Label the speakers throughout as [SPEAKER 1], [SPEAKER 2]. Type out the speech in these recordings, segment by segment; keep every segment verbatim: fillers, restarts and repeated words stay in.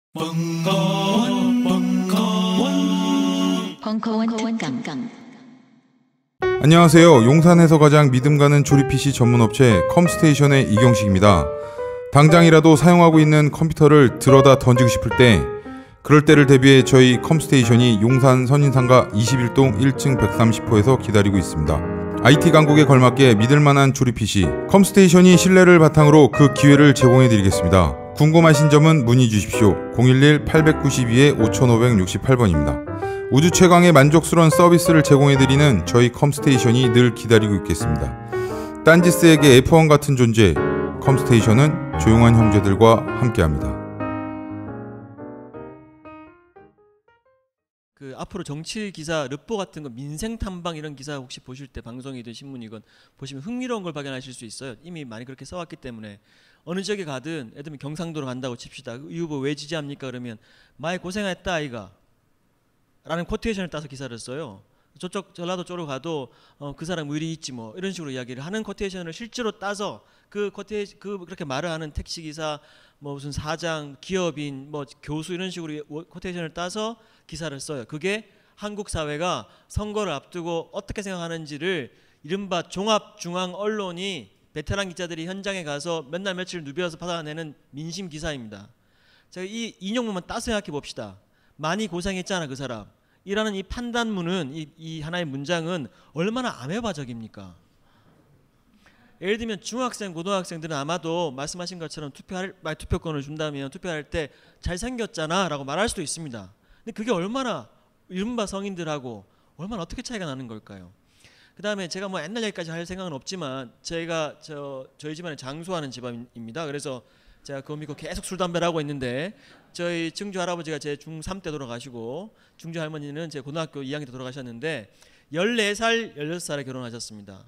[SPEAKER 1] 벙커원, 벙커원, 벙커원 특강.
[SPEAKER 2] 안녕하세요. 용산에서 가장 믿음 가는 조립 피씨 전문 업체 컴스테이션의 이경식입니다. 당장이라도 사용하고 있는 컴퓨터를 들어다 던지고 싶을 때, 그럴 때를 대비해 저희 컴스테이션이 용산 선인상가 이십일 동 일 층 백삼십 호에서 기다리고 있습니다. 아이티 강국에 걸맞게 믿을만한 조립 피씨 컴스테이션이 신뢰를 바탕으로 그 기회를 제공해드리겠습니다. 궁금하신 점은 문의 주십시오. 공일일 팔구이 오오육팔 번입니다. 우주 최강의 만족스러운 서비스를 제공해드리는 저희 컴스테이션이 늘 기다리고 있겠습니다. 딴지스에게 에프원 같은 존재, 컴스테이션은 조용한 형제들과 함께합니다.
[SPEAKER 3] 그 앞으로 정치 기사, 르포 같은 거, 민생 탐방 이런 기사 혹시 보실 때 방송이든 신문이건 보시면 흥미로운 걸 발견하실 수 있어요. 이미 많이 그렇게 써왔기 때문에 어느 지역에 가든, 예를 들면 경상도로 간다고 칩시다. 이 후보 왜 지지합니까? 그러면 많이 고생했다 아이가 라는 코테이션을 따서 기사를 써요. 저쪽 전라도 쪽으로 가도 어, 그 사람 의리 있지 뭐 이런 식으로 이야기를 하는 코테이션을 실제로 따서 그 코테 그 그렇게 말을 하는 택시 기사, 뭐 무슨 사장, 기업인, 뭐 교수 이런 식으로 코테이션을 따서 기사를 써요. 그게 한국 사회가 선거를 앞두고 어떻게 생각하는지를 이른바 종합 중앙 언론이 베테랑 기자들이 현장에 가서 몇 날 며칠 누벼서 받아내는 민심 기사입니다. 제가 이 인용문만 따서 생각해 봅시다. 많이 고생했잖아 그 사람 이라는 이 판단문은, 이, 이 하나의 문장은 얼마나 아메바적입니까? 예를 들면 중학생, 고등학생들은 아마도 말씀하신 것처럼 투표할, 투표권을 준다면 투표할 때 잘생겼잖아 라고 말할 수도 있습니다. 근데 그게 얼마나 이른바 성인들하고 얼마나 어떻게 차이가 나는 걸까요? 그 다음에 제가 뭐 옛날 얘기까지 할 생각은 없지만, 제가 저, 저희 집안에 장수하는 집안입니다. 그래서 제가 그거 믿고 계속 술 담배를 하고 있는데, 저희 증조 할아버지가 제 중삼 때 돌아가시고 중조 할머니는 제 고등학교 이 학년 때 돌아가셨는데 열네 살, 열여섯 살에 결혼하셨습니다.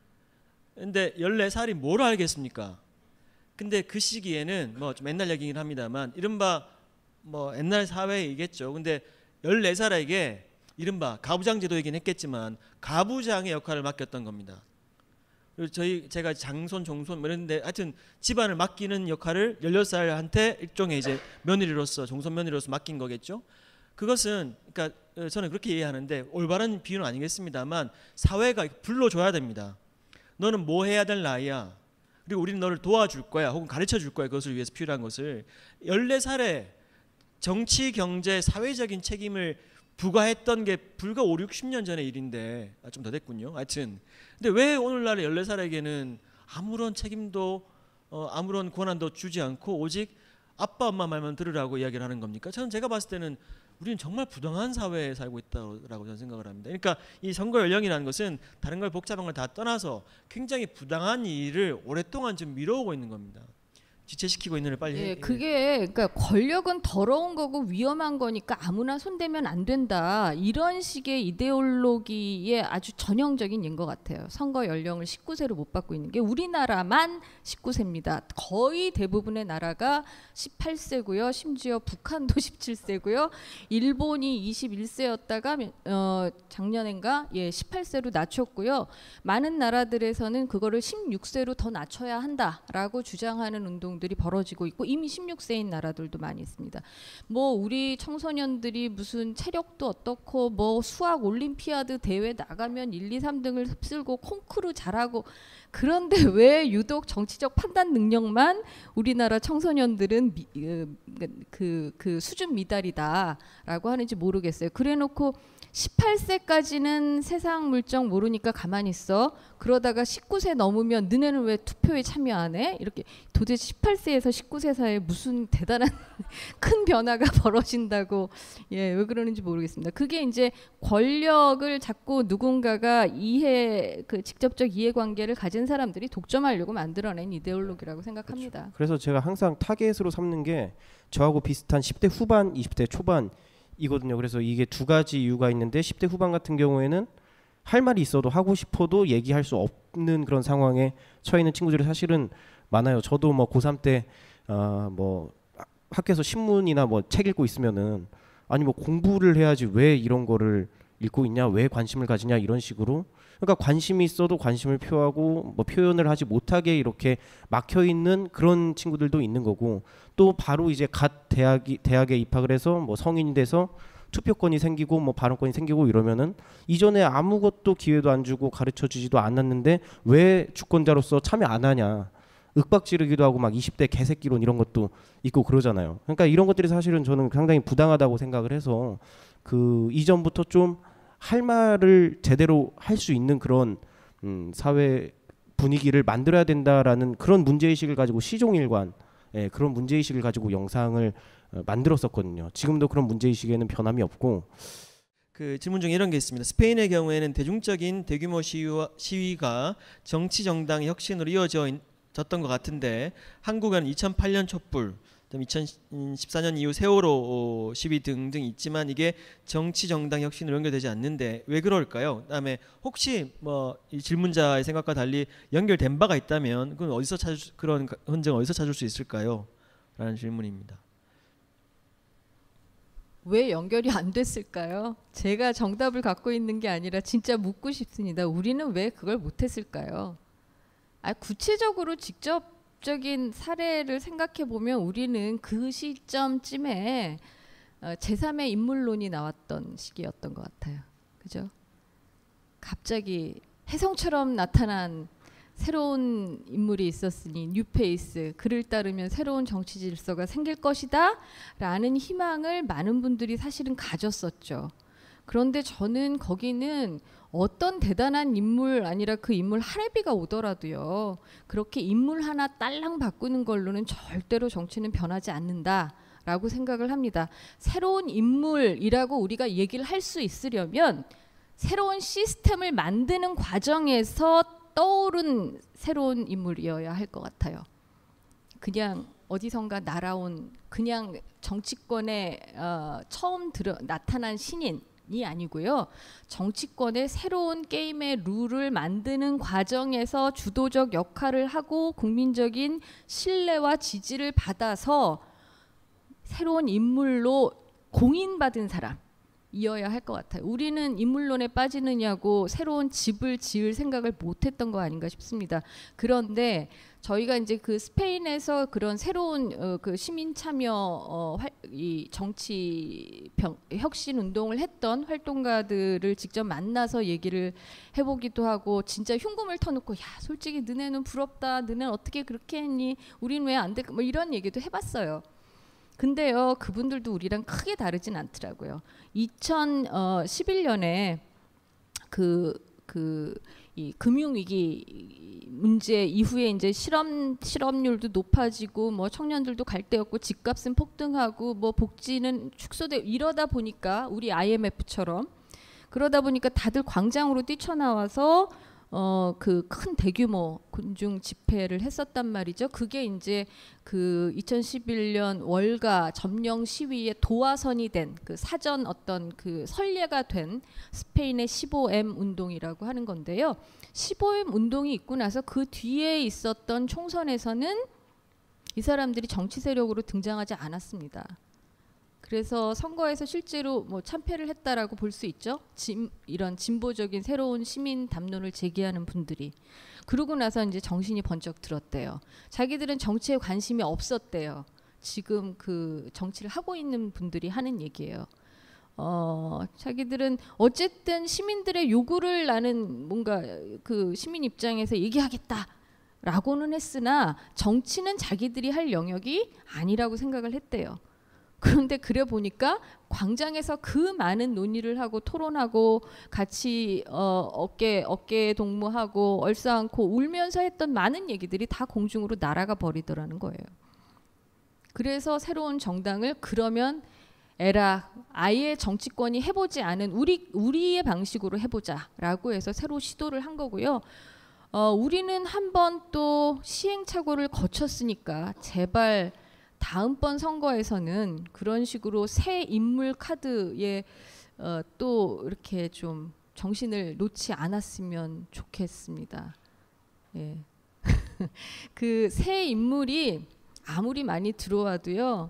[SPEAKER 3] 근데 열네 살이 뭘 알겠습니까? 근데 그 시기에는 뭐 좀 옛날 얘기긴 합니다만 이른바 뭐 옛날 사회이겠죠. 근데 열네 살에게 이른바 가부장 제도이긴 했겠지만 가부장의 역할을 맡겼던 겁니다. 그리고 저희 제가 장손, 종손 뭐 이런데 하여튼 집안을 맡기는 역할을 열여섯 살한테 일종의 이제 며느리로서, 종손 며느리로서 맡긴 거겠죠. 그것은 그러니까 저는 그렇게 이해하는데 올바른 비유는 아니겠습니다만 사회가 불러줘야 됩니다. 너는 뭐 해야 될 나이야. 그리고 우리는 너를 도와줄 거야. 혹은 가르쳐 줄 거야. 그것을 위해서 필요한 것을. 열네 살에 정치, 경제, 사회적인 책임을 부과했던 게 불과 오, 육십 년 전의 일인데, 아, 좀 더 됐군요. 하여튼 근데 왜 오늘날의 열네 살에게는 아무런 책임도 어, 아무런 권한도 주지 않고 오직 아빠 엄마 말만 들으라고 이야기를 하는 겁니까? 저는 제가 봤을 때는 우리는 정말 부당한 사회에 살고 있다고 저는 생각을 합니다. 그러니까 이 선거 연령이라는 것은 다른 걸 복잡한 걸 다 떠나서 굉장히 부당한 일을 오랫동안 좀 미뤄오고 있는 겁니다. 지체시키고 있는 일 빨리
[SPEAKER 4] 예,
[SPEAKER 3] 해.
[SPEAKER 4] 그게 그러니까 권력은 더러운 거고 위험한 거니까 아무나 손대면 안 된다. 이런 식의 이데올로기의 아주 전형적인 예인 것 같아요. 선거 연령을 십구 세로 못 받고 있는 게 우리나라만 십구 세입니다. 거의 대부분의 나라가 십팔 세고요. 심지어 북한도 십칠 세고요. 일본이 이십일 세였다가 어, 작년인가 예, 십팔 세로 낮췄고요. 많은 나라들에서는 그거를 십육 세로 더 낮춰야 한다라고 주장하는 운동 들이 벌어지고 있고 이미 십육 세인 나라들도 많이 있습니다. 뭐 우리 청소년들이 무슨 체력도 어떻고 뭐 수학 올림피아드 대회 나가면 일, 이, 삼 등을 휩쓸고 콩쿠르 잘하고, 그런데 왜 유독 정치적 판단 능력만 우리나라 청소년들은 미, 그, 그 수준 미달이다라고 하는지 모르겠어요. 그래놓고 십팔 세까지는 세상 물정 모르니까 가만히 있어. 그러다가 십구 세 넘으면 너네는 왜 투표에 참여 안 해? 이렇게 도대체 십팔 세에서 십구 세 사이에 무슨 대단한 큰 변화가 벌어진다고, 예, 왜 그러는지 모르겠습니다. 그게 이제 권력을 자꾸 누군가가 이해, 그 직접적 이해관계를 가진 사람들이 독점하려고 만들어낸 이데올로기라고 생각합니다.
[SPEAKER 5] 그렇죠. 그래서 제가 항상 타겟으로 삼는 게 저하고 비슷한 십 대 후반, 이십 대 초반 이거든요. 그래서 이게 두 가지 이유가 있는데, 십 대 후반 같은 경우에는 할 말이 있어도 하고 싶어도 얘기할 수 없는 그런 상황에 처해 있는 친구들이 사실은 많아요. 저도 뭐 고삼 때 어 뭐 학교에서 신문이나 뭐 책 읽고 있으면은 아니 뭐 공부를 해야지 왜 이런 거를 읽고 있냐, 왜 관심을 가지냐 이런 식으로. 그러니까 관심이 있어도 관심을 표하고 뭐 표현을 하지 못하게 이렇게 막혀 있는 그런 친구들도 있는 거고, 또 바로 이제 갓 대학이 대학에 입학을 해서 뭐 성인이 돼서 투표권이 생기고 뭐 발언권이 생기고 이러면은 이전에 아무것도 기회도 안 주고 가르쳐 주지도 않았는데 왜 주권자로서 참여 안 하냐, 윽박 지르기도 하고 막 이십 대 개새끼론 이런 것도 있고 그러잖아요. 그러니까 이런 것들이 사실은 저는 상당히 부당하다고 생각을 해서 그 이전부터 좀 할 말을 제대로 할 수 있는 그런 음, 사회 분위기를 만들어야 된다라는 그런 문제의식을 가지고 시종일관 예, 그런 문제의식을 가지고 영상을 어, 만들었었거든요. 지금도 그런 문제의식에는 변함이 없고.
[SPEAKER 3] 그 질문 중에 이런 게 있습니다. 스페인의 경우에는 대중적인 대규모 시위와, 시위가 정치 정당의 혁신으로 이어졌던 것 같은데 한국은 이천팔 년 촛불, 이천십사 년 이후 세월호 시위 등등 있지만 이게 정치 정당 혁신으로 연결되지 않는데 왜 그럴까요? 그다음에 혹시 뭐 이 질문자의 생각과 달리 연결된 바가 있다면 그건 어디서 찾을 수, 그런 흔적을 어디서 찾을 수 있을까요? 라는 질문입니다.
[SPEAKER 4] 왜 연결이 안 됐을까요? 제가 정답을 갖고 있는 게 아니라 진짜 묻고 싶습니다. 우리는 왜 그걸 못했을까요? 아, 구체적으로 직접 적인 사례를 생각해 보면 우리는 그 시점쯤에 어, 제삼의 인물론이 나왔던 시기였던 것 같아요. 그죠? 갑자기 혜성처럼 나타난 새로운 인물이 있었으니 뉴페이스, 그를 따르면 새로운 정치 질서가 생길 것이다 라는 희망을 많은 분들이 사실은 가졌었죠. 그런데 저는 거기는 어떤 대단한 인물 아니라 그 인물 할애비가 오더라도요, 그렇게 인물 하나 딸랑 바꾸는 걸로는 절대로 정치는 변하지 않는다라고 생각을 합니다. 새로운 인물이라고 우리가 얘기를 할 수 있으려면 새로운 시스템을 만드는 과정에서 떠오른 새로운 인물이어야 할 것 같아요. 그냥 어디선가 날아온 그냥 정치권에 어, 처음 들어, 나타난 신인 이 아니고요. 정치권의 새로운 게임의 룰을 만드는 과정에서 주도적 역할을 하고 국민적인 신뢰와 지지를 받아서 새로운 인물로 공인받은 사람이어야 할 것 같아요. 우리는 인물론에 빠지느냐고 새로운 집을 지을 생각을 못했던 거 아닌가 싶습니다. 그런데 저희가 이제 그 스페인에서 그런 새로운 어, 그 시민 참여 어, 활, 이 정치 병, 혁신 운동을 했던 활동가들을 직접 만나서 얘기를 해보기도 하고, 진짜 흉금을 터놓고 야 솔직히 너네는 부럽다, 너네는 어떻게 그렇게 했니, 우린 왜 안 돼, 뭐 이런 얘기도 해봤어요. 근데요 그분들도 우리랑 크게 다르진 않더라고요. 이천십일 년에 그 그 이 금융위기 문제 이후에 이제 실업 실업률도 높아지고 뭐 청년들도 갈 데 없고 집값은 폭등하고 뭐 복지는 축소돼 이러다 보니까 우리 아이엠에프처럼 그러다 보니까 다들 광장으로 뛰쳐나와서 어 그 큰 대규모 군중 집회를 했었단 말이죠. 그게 이제 그 이천십일 년 월가 점령 시위의 도화선이 된 그 사전 어떤 그 선례가 된 스페인의 십오 엠 운동이라고 하는 건데요. 십오 엠 운동이 있고 나서 그 뒤에 있었던 총선에서는 이 사람들이 정치 세력으로 등장하지 않았습니다. 그래서 선거에서 실제로 뭐 참패를 했다라고 볼 수 있죠. 진, 이런 진보적인 새로운 시민 담론을 제기하는 분들이. 그러고 나서 이제 정신이 번쩍 들었대요. 자기들은 정치에 관심이 없었대요. 지금 그 정치를 하고 있는 분들이 하는 얘기예요. 어, 자기들은 어쨌든 시민들의 요구를 나는 뭔가 그 시민 입장에서 얘기하겠다라고는 했으나 정치는 자기들이 할 영역이 아니라고 생각을 했대요. 그런데 그래 보니까 광장에서 그 많은 논의를 하고 토론하고 같이 어, 어깨 어깨 동무하고 얼싸안고 울면서 했던 많은 얘기들이 다 공중으로 날아가 버리더라는 거예요. 그래서 새로운 정당을 그러면 에라 아예 정치권이 해보지 않은 우리 우리의 방식으로 해보자라고 해서 새로 시도를 한 거고요. 어, 우리는 한번 또 시행착오를 거쳤으니까 제발 다음번 선거에서는 그런 식으로 새 인물 카드에 어, 또 이렇게 좀 정신을 놓지 않았으면 좋겠습니다. 예. 그 새 인물이 아무리 많이 들어와도요,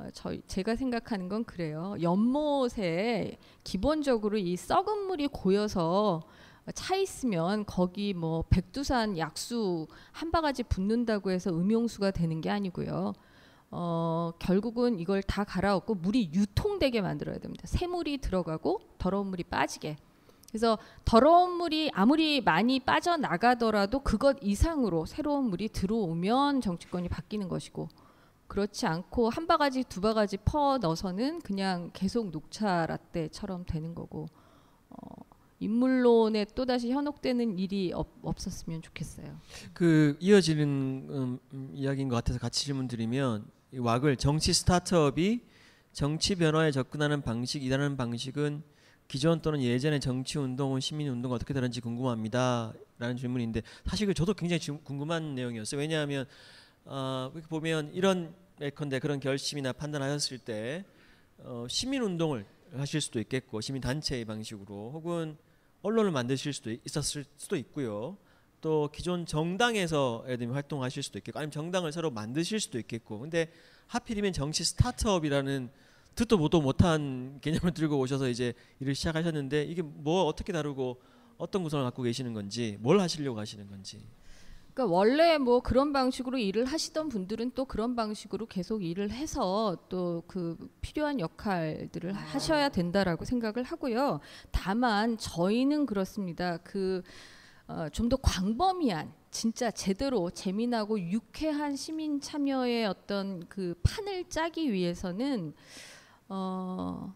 [SPEAKER 4] 어, 저희 제가 생각하는 건 그래요. 연못에 기본적으로 이 썩은 물이 고여서 차 있으면 거기 뭐 백두산 약수 한 바가지 붓는다고 해서 음용수가 되는 게 아니고요. 어, 결국은 이걸 다 갈아엎고 물이 유통되게 만들어야 됩니다. 새물이 들어가고 더러운 물이 빠지게. 그래서 더러운 물이 아무리 많이 빠져나가더라도 그것 이상으로 새로운 물이 들어오면 정치권이 바뀌는 것이고, 그렇지 않고 한 바가지 두 바가지 퍼 넣어서는 그냥 계속 녹차 라떼처럼 되는 거고, 어, 인물론에 또다시 현혹되는 일이 없, 없었으면 좋겠어요.
[SPEAKER 3] 그 이어지는 음, 음, 이야기인 것 같아서 같이 질문드리면, 이 왁을 정치 스타트업이 정치 변화에 접근하는 방식이라는 방식은 기존 또는 예전의 정치 운동은 시민 운동과 어떻게 다른지 궁금합니다. 라는 질문인데, 사실 그 저도 굉장히 궁금한 내용이었어요. 왜냐하면 어, 이렇게 보면 이런 예컨대 그런 결심이나 판단하셨을 때 어, 시민 운동을 하실 수도 있겠고, 시민 단체의 방식으로, 혹은 언론을 만드실 수도 있었을 수도 있고요. 또 기존 정당에서 예를 들면 활동하실 수도 있겠고, 아니면 정당을 새로 만드실 수도 있겠고. 근데 하필이면 정치 스타트업이라는 듣도 보도 못한 개념을 들고 오셔서 이제 일을 시작하셨는데, 이게 뭐 어떻게 다루고 어떤 구성을 갖고 계시는 건지, 뭘 하시려고 하시는 건지.
[SPEAKER 4] 그러니까 원래 뭐 그런 방식으로 일을 하시던 분들은 또 그런 방식으로 계속 일을 해서 또 그 필요한 역할들을 하셔야 된다라고 생각을 하고요. 다만 저희는 그렇습니다. 그 어, 좀 더 광범위한, 진짜 제대로 재미나고 유쾌한 시민 참여의 어떤 그 판을 짜기 위해서는 어,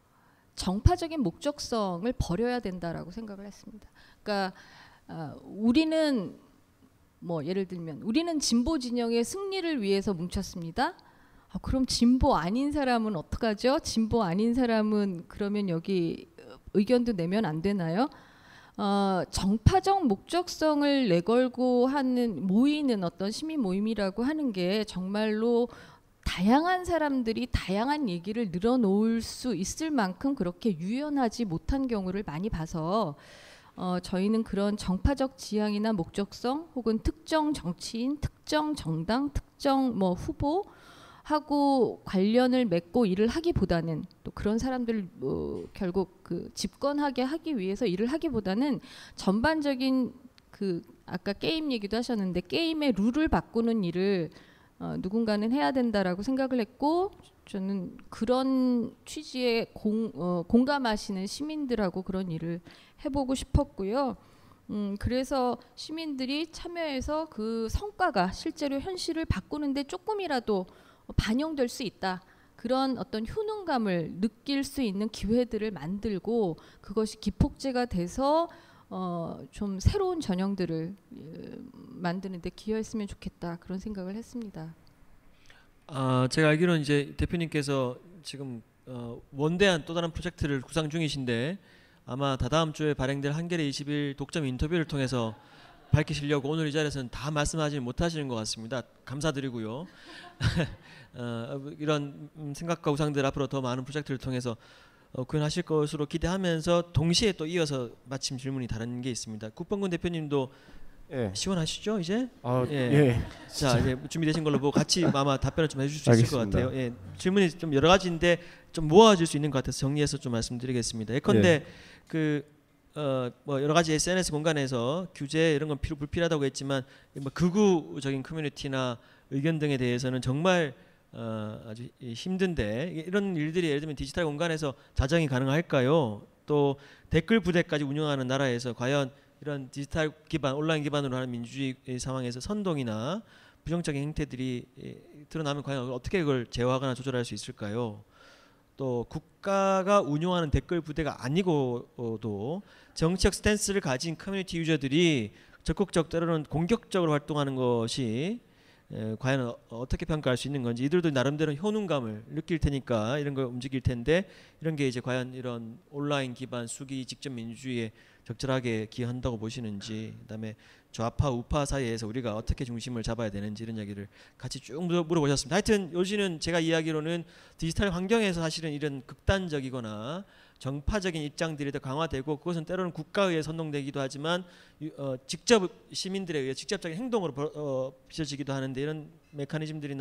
[SPEAKER 4] 정파적인 목적성을 버려야 된다라고 생각을 했습니다. 그러니까 어, 우리는 뭐 예를 들면 우리는 진보 진영의 승리를 위해서 뭉쳤습니다. 아, 그럼 진보 아닌 사람은 어떡하죠? 진보 아닌 사람은 그러면 여기 의견도 내면 안 되나요? 어, 정파적 목적성을 내걸고 하는 모이는 어떤 시민 모임이라고 하는 게 정말로 다양한 사람들이 다양한 얘기를 늘어놓을 수 있을 만큼 그렇게 유연하지 못한 경우를 많이 봐서 어, 저희는 그런 정파적 지향이나 목적성 혹은 특정 정치인, 특정 정당, 특정 뭐 후보 하고 관련을 맺고 일을 하기보다는, 또 그런 사람들을 어, 결국 그 집권하게 하기 위해서 일을 하기보다는 전반적인 그 아까 게임 얘기도 하셨는데 게임의 룰을 바꾸는 일을 어, 누군가는 해야 된다라고 생각을 했고, 저는 그런 취지에 공, 어, 공감하시는 시민들하고 그런 일을 해보고 싶었고요. 음, 그래서 시민들이 참여해서 그 성과가 실제로 현실을 바꾸는데 조금이라도 반영될 수 있다, 그런 어떤 효능감을 느낄 수 있는 기회들을 만들고 그것이 기폭제가 돼서 어, 좀 새로운 전형들을 예, 만드는 데 기여했으면 좋겠다, 그런 생각을 했습니다.
[SPEAKER 3] 아, 제가 알기로는 이제 대표님께서 지금 어, 원대한 또 다른 프로젝트를 구상 중이신데, 아마 다다음 주에 발행될 한겨레 이십 일 독점 인터뷰를 통해서 밝히시려고 오늘 이 자리에서는 다 말씀하지 못하시는 것 같습니다. 감사드리고요. 어, 이런 생각과 우상들 앞으로 더 많은 프로젝트를 통해서 어, 구현하실 것으로 기대하면서, 동시에 또 이어서 마침 질문이 다른 게 있습니다. 국방군 대표님도 예. 시원하시죠 이제?
[SPEAKER 5] 아,
[SPEAKER 3] 예.
[SPEAKER 5] 예.
[SPEAKER 3] 자, 이제 준비되신 걸로 보고 같이 아마 답변을 좀 해주실 수 있을 것 같아요. 예. 질문이 좀 여러 가지인데 좀 모아질 수 있는 것 같아서 정리해서 좀 말씀드리겠습니다. 예컨대
[SPEAKER 5] 예.
[SPEAKER 3] 그 어, 뭐 여러 가지 에스엔에스 공간에서 규제 이런 건 필요 불필요하다고 했지만, 뭐 극우적인 커뮤니티나 의견 등에 대해서는 정말 어, 아주 힘든데, 이런 일들이 예를 들면 디지털 공간에서 자정이 가능할까요? 또 댓글 부대까지 운영하는 나라에서 과연 이런 디지털 기반, 온라인 기반으로 하는 민주주의 상황에서 선동이나 부정적인 행태들이 드러나면 과연 어떻게 그걸 제어하거나 조절할 수 있을까요? 또 국가가 운영하는 댓글 부대가 아니고도 정치적 스탠스를 가진 커뮤니티 유저들이 적극적, 때로는 공격적으로 활동하는 것이 에, 과연 어, 어떻게 평가할 수 있는 건지, 이들도 나름대로 효능감을 느낄 테니까 이런 걸 움직일 텐데, 이런 게 이제 과연 이런 온라인 기반 수기 직접 민주주의에 적절하게 기여한다고 보시는지, 그다음에 좌파 우파 사이에서 우리가 어떻게 중심을 잡아야 되는지, 이런 이야기를 같이 쭉 물어보셨습니다. 하여튼 요지는 제가 이야기로는 디지털 환경에서 사실은 이런 극단적이거나 정파적인 입장들이 더 강화되고, 그것은 때로는 국가에 의해 선동되기도 하지만 어, 직접 시민들에 의해 직접적인 행동으로 어, 빚어지기도 하는데, 이런 메커니즘들이나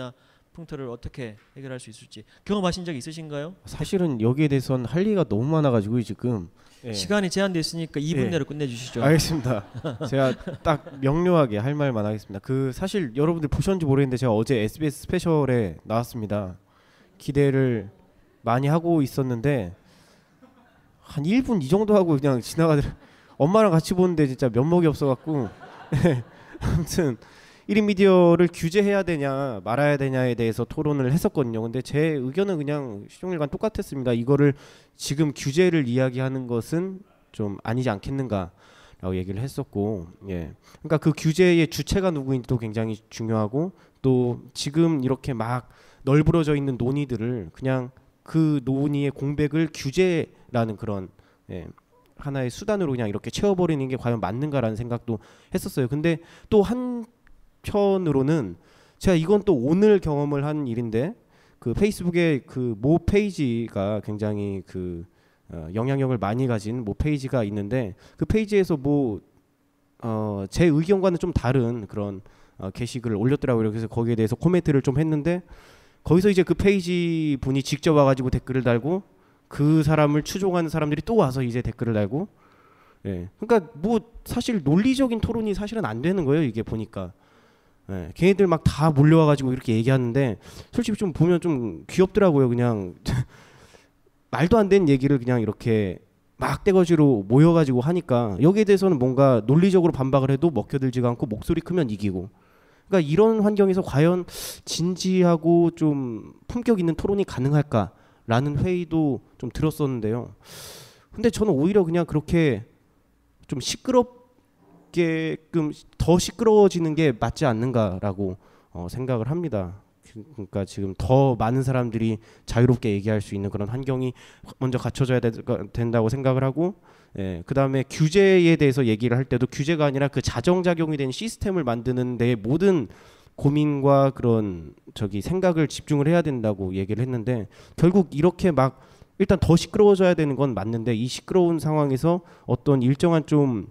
[SPEAKER 3] 풍토를 어떻게 해결할 수 있을지 경험하신 적 있으신가요?
[SPEAKER 5] 사실은 여기에 대해서는 할 얘기가 너무 많아가지고 지금 예.
[SPEAKER 3] 시간이 제한되어 있으니까 이 분
[SPEAKER 5] 예.
[SPEAKER 3] 내로 끝내주시죠.
[SPEAKER 5] 알겠습니다. 제가 딱 명료하게 할 말만 하겠습니다. 그 사실 여러분들 보셨는지 모르겠는데 제가 어제 에스비에스 스페셜에 나왔습니다. 기대를 많이 하고 있었는데 한 일 분 이 정도 하고 그냥 지나가더라. 엄마랑 같이 보는데 진짜 면목이 없어갖고 아무튼 일 인 미디어를 규제해야 되냐 말아야 되냐에 대해서 토론을 했었거든요. 근데 제 의견은 그냥 시종일관 똑같았습니다. 이거를 지금 규제를 이야기하는 것은 좀 아니지 않겠는가라고 얘기를 했었고, 예. 그러니까 그 규제의 주체가 누구인지도 굉장히 중요하고 또 지금 이렇게 막 널브러져 있는 논의들을 그냥 그 논의의 공백을 규제라는 그런 예, 하나의 수단으로 그냥 이렇게 채워버리는 게 과연 맞는가라는 생각도 했었어요. 근데 또 한편으로는 제가 이건 또 오늘 경험을 한 일인데 그 페이스북에 그 모 페이지가 굉장히 그 어, 영향력을 많이 가진 모 페이지가 있는데 그 페이지에서 뭐 어, 제 의견과는 좀 다른 그런 어, 게시글을 올렸더라고요. 그래서 거기에 대해서 코멘트를 좀 했는데 거기서 이제 그 페이지 분이 직접 와가지고 댓글을 달고 그 사람을 추종하는 사람들이 또 와서 이제 댓글을 달고 예. 그러니까 뭐 사실 논리적인 토론이 사실은 안 되는 거예요. 이게 보니까 예. 걔네들 막 다 몰려와가지고 이렇게 얘기하는데 솔직히 좀 보면 좀 귀엽더라고요. 그냥 말도 안 되는 얘기를 그냥 이렇게 막 떼거지로 모여가지고 하니까 여기에 대해서는 뭔가 논리적으로 반박을 해도 먹혀들지가 않고 목소리 크면 이기고 그러니까 이런 환경에서 과연 진지하고 좀 품격 있는 토론이 가능할까라는 회의도 좀 들었었는데요. 근데 저는 오히려 그냥 그렇게 좀 시끄럽게끔 더 시끄러워지는 게 맞지 않는가라고 어, 생각을 합니다. 그러니까 지금 더 많은 사람들이 자유롭게 얘기할 수 있는 그런 환경이 먼저 갖춰져야 되, 된다고 생각을 하고 예, 그 다음에 규제에 대해서 얘기를 할 때도 규제가 아니라 그 자정작용이 된 시스템을 만드는 데 모든 고민과 그런 저기 생각을 집중을 해야 된다고 얘기를 했는데 결국 이렇게 막 일단 더 시끄러워져야 되는 건 맞는데 이 시끄러운 상황에서 어떤 일정한 좀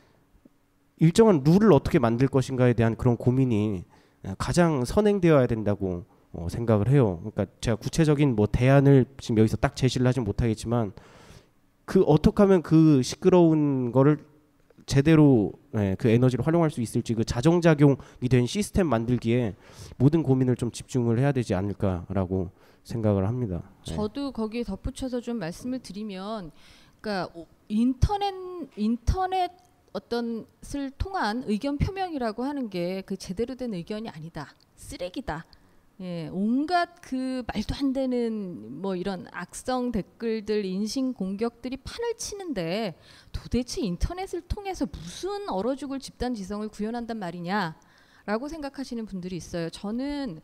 [SPEAKER 5] 일정한 룰을 어떻게 만들 것인가에 대한 그런 고민이 가장 선행되어야 된다고 어, 생각을 해요. 그러니까 제가 구체적인 뭐 대안을 지금 여기서 딱 제시를 하진 못하겠지만 그 어떻게 하면 그 시끄러운 거를 제대로 예, 그 에너지를 활용할 수 있을지 그 자정작용이 된 시스템 만들기에 모든 고민을 좀 집중을 해야 되지 않을까라고 생각을 합니다.
[SPEAKER 4] 저도 예. 거기에 덧붙여서 좀 말씀을 드리면 그러니까 인터넷 인터넷 어떤 을 통한 의견 표명이라고 하는 게 그 제대로 된 의견이 아니다. 쓰레기다. 예, 온갖 그 말도 안 되는 뭐 이런 악성 댓글들, 인신 공격들이 판을 치는데 도대체 인터넷을 통해서 무슨 얼어 죽을 집단 지성을 구현한단 말이냐라고 생각하시는 분들이 있어요. 저는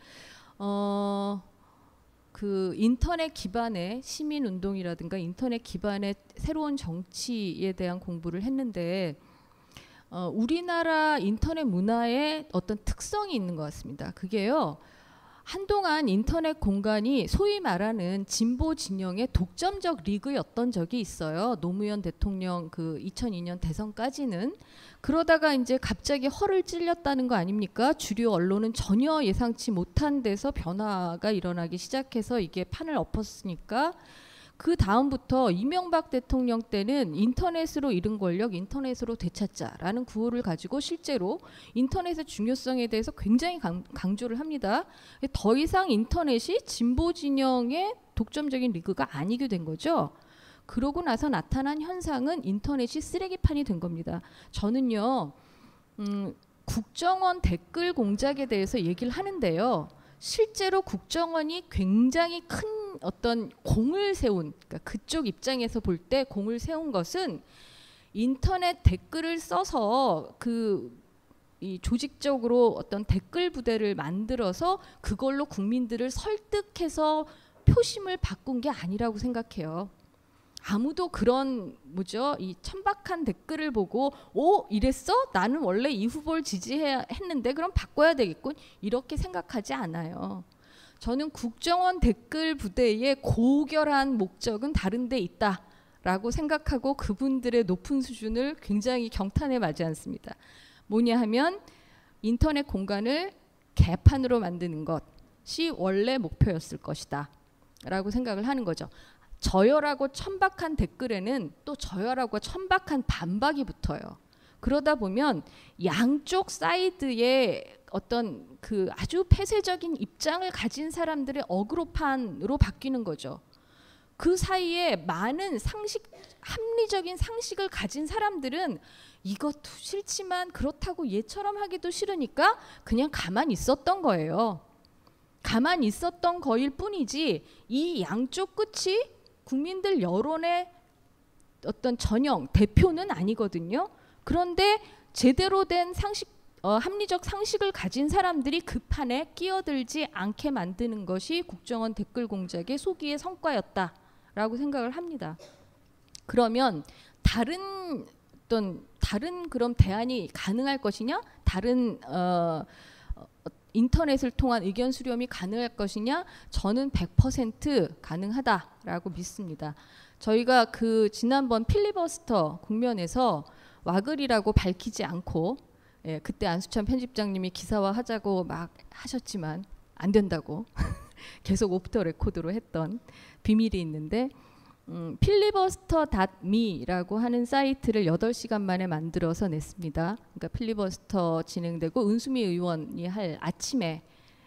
[SPEAKER 4] 어, 그 인터넷 기반의 시민 운동이라든가 인터넷 기반의 새로운 정치에 대한 공부를 했는데 어, 우리나라 인터넷 문화에 어떤 특성이 있는 것 같습니다. 그게요. 한동안 인터넷 공간이 소위 말하는 진보 진영의 독점적 리그였던 적이 있어요. 노무현 대통령 그 이천이 년 대선까지는. 그러다가 이제 갑자기 허를 찔렸다는 거 아닙니까? 주류 언론은 전혀 예상치 못한 데서 변화가 일어나기 시작해서 이게 판을 엎었으니까 그 다음부터 이명박 대통령 때는 인터넷으로 잃은 권력 인터넷으로 되찾자라는 구호를 가지고 실제로 인터넷의 중요성에 대해서 굉장히 강, 강조를 합니다. 더 이상 인터넷이 진보 진영의 독점적인 리그가 아니게 된 거죠. 그러고 나서 나타난 현상은 인터넷이 쓰레기판이 된 겁니다. 저는요 음, 국정원 댓글 공작에 대해서 얘기를 하는데요. 실제로 국정원이 굉장히 큰 어떤 공을 세운 그러니까 그쪽 입장에서 볼 때 공을 세운 것은 인터넷 댓글을 써서 그 이 조직적으로 어떤 댓글 부대를 만들어서 그걸로 국민들을 설득해서 표심을 바꾼 게 아니라고 생각해요. 아무도 그런 뭐죠? 이 천박한 댓글을 보고 오 이랬어? 나는 원래 이 후보를 지지해야 했는데 그럼 바꿔야 되겠군 이렇게 생각하지 않아요. 저는 국정원 댓글 부대의 고결한 목적은 다른 데 있다라고 생각하고 그분들의 높은 수준을 굉장히 경탄에 맞지 않습니다. 뭐냐 하면 인터넷 공간을 개판으로 만드는 것 원래 목표였을 것이다 라고 생각을 하는 거죠. 저열하고 천박한 댓글에는 또 저열하고 천박한 반박이 붙어요. 그러다 보면 양쪽 사이드에 어떤 그 아주 폐쇄적인 입장을 가진 사람들의 어그로판으로 바뀌는 거죠. 그 사이에 많은 상식, 합리적인 상식을 가진 사람들은 이것도 싫지만 그렇다고 얘처럼 하기도 싫으니까 그냥 가만히 있었던 거예요. 가만히 있었던 거일 뿐이지 이 양쪽 끝이 국민들 여론의 어떤 전형, 대표는 아니거든요. 그런데 제대로 된 상식, 어, 합리적 상식을 가진 사람들이 그 판에 끼어들지 않게 만드는 것이 국정원 댓글 공작의 소기의 성과였다라고 생각을 합니다. 그러면 다른 어떤 다른 그런 대안이 가능할 것이냐? 다른 어, 어, 인터넷을 통한 의견 수렴이 가능할 것이냐? 저는 백 퍼센트 가능하다라고 믿습니다. 저희가 그 지난번 필리버스터 국면에서 와글이라고 밝히지 않고, 예, 그때 안수찬 편집장님이 기사화하자고 막 하셨지만 안 된다고 계속 오프 더 레코드로 했던 비밀이 있는데, 음, 필리버스터 닷 미라고 하는 사이트를 여덟 시간 만에 만들어서 냈습니다. 그러니까 필리버스터 진행되고 은수미 의원이 할 아침에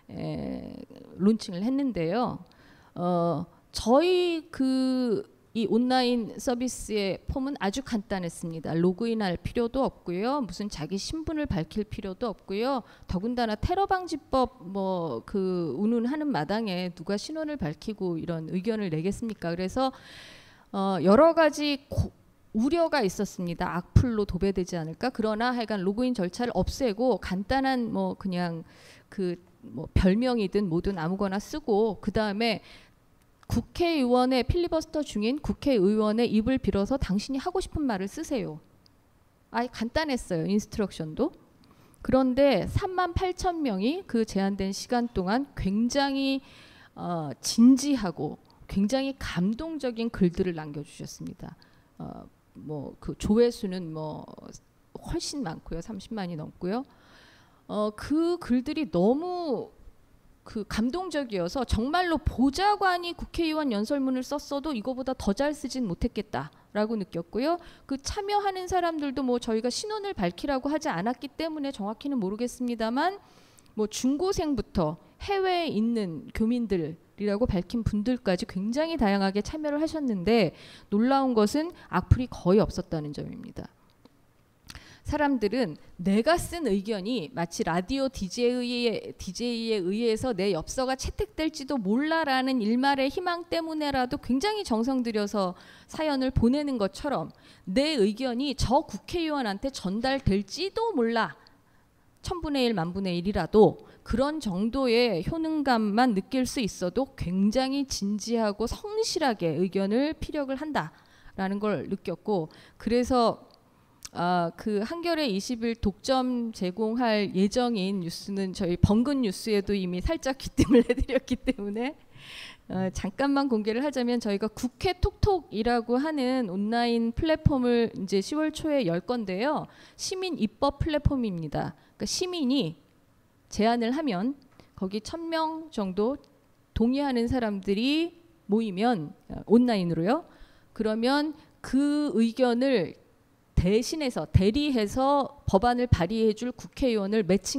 [SPEAKER 4] 에, 론칭을 했는데요. 어, 저희 그 이 온라인 서비스의 폼은 아주 간단했습니다. 로그인할 필요도 없고요. 무슨 자기 신분을 밝힐 필요도 없고요. 더군다나 테러 방지법 뭐 그 운운하는 마당에 누가 신원을 밝히고 이런 의견을 내겠습니까? 그래서 어 여러 가지 고, 우려가 있었습니다. 악플로 도배되지 않을까? 그러나 하여간 로그인 절차를 없애고 간단한 뭐 그냥 그 뭐 별명이든 뭐든 아무거나 쓰고 그 다음에 국회의원의 필리버스터 중인 국회의원의 입을 빌어서 당신이 하고 싶은 말을 쓰세요. 아예 간단했어요. 인스트럭션도. 그런데 삼만 팔천 명이 그 제한된 시간 동안 굉장히 어, 진지하고 굉장히 감동적인 글들을 남겨주셨습니다. 어, 뭐 그 조회수는 뭐 훨씬 많고요. 삼십만이 넘고요. 어, 그 글들이 너무 그 감동적이어서 정말로 보좌관이 국회의원 연설문을 썼어도 이거보다 더 잘 쓰진 못했겠다라고 느꼈고요. 그 참여하는 사람들도 뭐 저희가 신원을 밝히라고 하지 않았기 때문에 정확히는 모르겠습니다만 뭐 중고생부터 해외에 있는 교민들이라고 밝힌 분들까지 굉장히 다양하게 참여를 하셨는데 놀라운 것은 악플이 거의 없었다는 점입니다. 사람들은 내가 쓴 의견이 마치 라디오 디제이에, 디제이에 의해서 내 엽서가 채택될지도 몰라라는 일말의 희망 때문에라도 굉장히 정성 들여서 사연을 보내는 것처럼 내 의견이 저 국회의원한테 전달될지도 몰라. 천분의 일, 만분의 일이라도 그런 정도의 효능감만 느낄 수 있어도 굉장히 진지하고 성실하게 의견을 피력을 한다라는 걸 느꼈고 그래서 아, 그 한겨레 이십 일 독점 제공할 예정인 뉴스는 저희 번근 뉴스에도 이미 살짝 귀뜸을 해드렸기 때문에 어, 잠깐만 공개를 하자면 저희가 국회 톡톡이라고 하는 온라인 플랫폼을 이제 시월 초에 열 건데요. 시민 입법 플랫폼입니다. 그러니까 시민이 제안을 하면 거기 천 명 정도 동의하는 사람들이 모이면 어, 온라인으로요. 그러면 그 의견을 대신해서 대리해서 법안을 발의해줄 국회의원을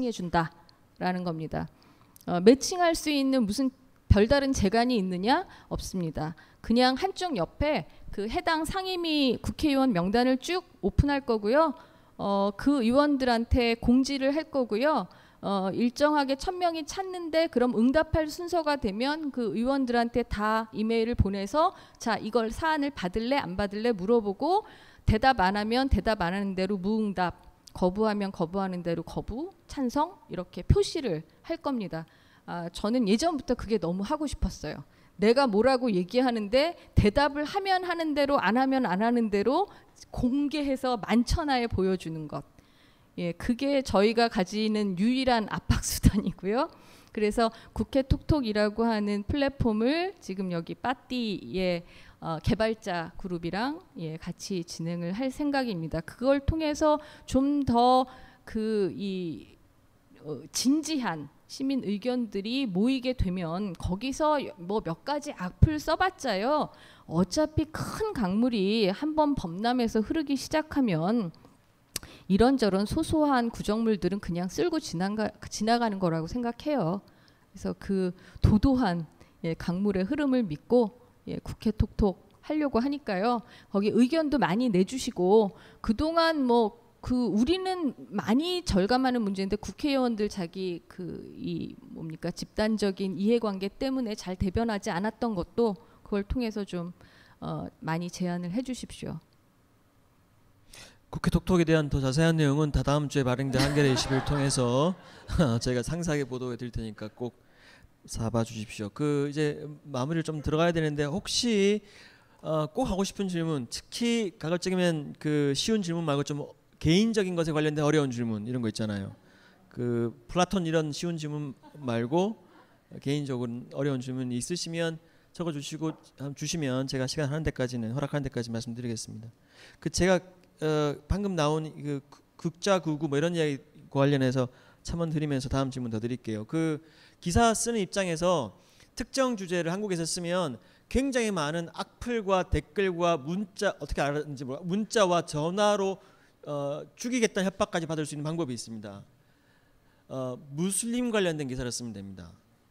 [SPEAKER 4] 매칭해준다라는 겁니다. 어, 매칭할 수 있는 무슨 별다른 재간이 있느냐? 없습니다. 그냥 한쪽 옆에 그 해당 상임위 국회의원 명단을 쭉 오픈할 거고요. 어, 그 의원들한테 공지를 할 거고요. 어, 일정하게 천 명이 찾는데 그럼 응답할 순서가 되면 그 의원들한테 다 이메일을 보내서 자 이걸 사안을 받을래 안 받을래 물어보고 대답 안 하면 대답 안 하는 대로 무응답, 거부하면 거부하는 대로 거부, 찬성 이렇게 표시를 할 겁니다. 아, 저는 예전부터 그게 너무 하고 싶었어요. 내가 뭐라고 얘기하는데 대답을 하면 하는 대로 안 하면 안 하는 대로 공개해서 만천하에 보여주는 것. 예, 그게 저희가 가지는 유일한 압박수단이고요. 그래서 국회 톡톡이라고 하는 플랫폼을 지금 여기 빠띠의 어, 개발자 그룹이랑 예, 같이 진행을 할 생각입니다. 그걸 통해서 좀 더 그 이 어, 진지한 시민 의견들이 모이게 되면 거기서 뭐 몇 가지 악플 써봤자요. 어차피 큰 강물이 한번 범람해서 흐르기 시작하면 이런저런 소소한 구정물들은 그냥 쓸고 지나가, 지나가는 거라고 생각해요. 그래서 그 도도한 예, 강물의 흐름을 믿고 예, 국회 톡톡 하려고 하니까요. 거기 의견도 많이 내주시고 그동안 뭐 그 우리는 많이 절감하는 문제인데 국회의원들 자기 그 이 뭡니까 집단적인 이해관계 때문에 잘 대변하지 않았던 것도 그걸 통해서 좀 어, 많이 제안을 해주십시오.
[SPEAKER 3] 국회 톡톡에 대한 더 자세한 내용은 다 다음 주에 발행된 한겨레 이십일 통해서 저희가 상세하게 보도해 드릴 테니까 꼭 사봐 주십시오. 그 이제 마무리를 좀 들어가야 되는데 혹시 어, 꼭 하고 싶은 질문, 특히 가급적이면 그 쉬운 질문 말고 좀 개인적인 것에 관련된 어려운 질문 이런 거 있잖아요. 그 플라톤 이런 쉬운 질문 말고 개인적으로 어려운 질문이 있으시면 적어 주시고 주시면 제가 시간 하는 데까지는 허락하는 데까지 말씀드리겠습니다. 그 제가 어, 방금 나온 그 극자 구구 뭐 이런 이야기 관련해서 첨언 드리면서 다음 질문 더 드릴게요. 그 기사 쓰는 입장에서 특정 주제를 한국에서 쓰면 굉장히 많은 악플과 댓글과 문자 어떻게 알았는지 몰라 문자와 전화로 어, 죽이겠다는 협박까지 받을 수 있는 방법이 있습니다. 어, 무슬림 관련된 기사를 쓰면 됩니다.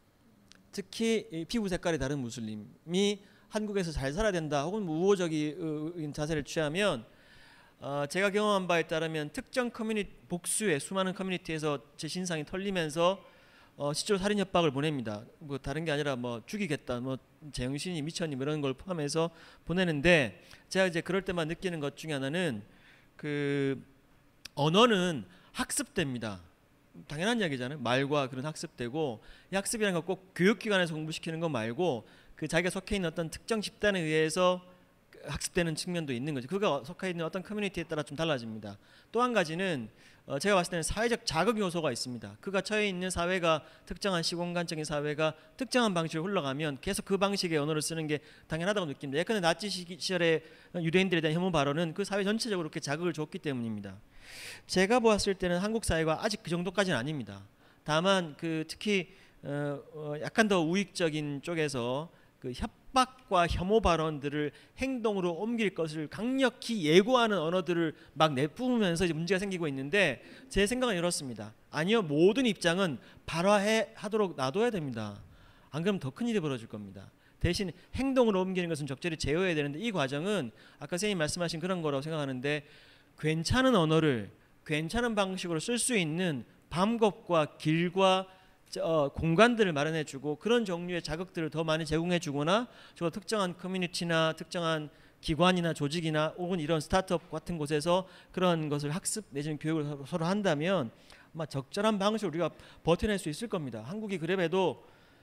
[SPEAKER 3] 특히 이 피부 색깔이 다른 무슬림이 한국에서 잘 살아야 된다 혹은 우호적인 자세를 취하면 어, 제가 경험한 바에 따르면 특정 커뮤니티 복수의 수많은 커뮤니티에서 제 신상이 털리면서 어, 실제로 살인 협박을 보냅니다. 뭐 다른 게 아니라 뭐 죽이겠다, 뭐 제정신이 미쳤니 뭐 이런 걸 포함해서 보내는데 제가 이제 그럴 때만 느끼는 것 중에 하나는 그 언어는 학습됩니다. 당연한 이야기잖아요. 말과 그런 학습되고 이 학습이라는 거 꼭 교육기관에서 공부시키는 거 말고 그 자기가 속해 있는 어떤 특정 집단에 의해서 학습되는 측면도 있는 거죠. 그가 속해 있는 어떤 커뮤니티에 따라 좀 달라집니다. 또 한 가지는 어 제가 봤을 때는 사회적 자극 요소가 있습니다. 그가 처해 있는 사회가 특정한 시공간적인 사회가 특정한 방식으로 흘러가면 계속 그 방식의 언어를 쓰는 게 당연하다고 느낍니다. 예컨대 나치 시절에 유대인들에 대한 혐오 발언은 그 사회 전체적으로 그렇게 자극을 줬기 때문입니다. 제가 보았을 때는 한국 사회가 아직 그 정도까지는 아닙니다. 다만 그 특히 어, 어 약간 더 우익적인 쪽에서 그 협박과 혐오 발언들을 행동으로 옮길 것을 강력히 예고하는 언어들을 막 내뿜으면서 이제 문제가 생기고 있는데 제 생각은 이렇습니다. 아니요, 모든 입장은 발화해 하도록 놔둬야 됩니다. 안 그러면 더 큰 일이 벌어질 겁니다. 대신 행동으로 옮기는 것은 적절히 제어해야 되는데 이 과정은 아까 선생님 말씀하신 그런 거라고 생각하는데 괜찮은 언어를 괜찮은 방식으로 쓸 수 있는 방법과 길과 어, 공간들을 마련해주고 그런 종류의 자극들을 더 많이 제공해주거나 저 특정한 커뮤니티나 특정한 기관이나 조직이나 혹은 이런 스타트업 같은 곳에서 그런 것을 학습 내지는 교육을 서로 한다면 아마 적절한 방식으로 우리가 버텨낼 수 있을 겁니다. 한국이 그래도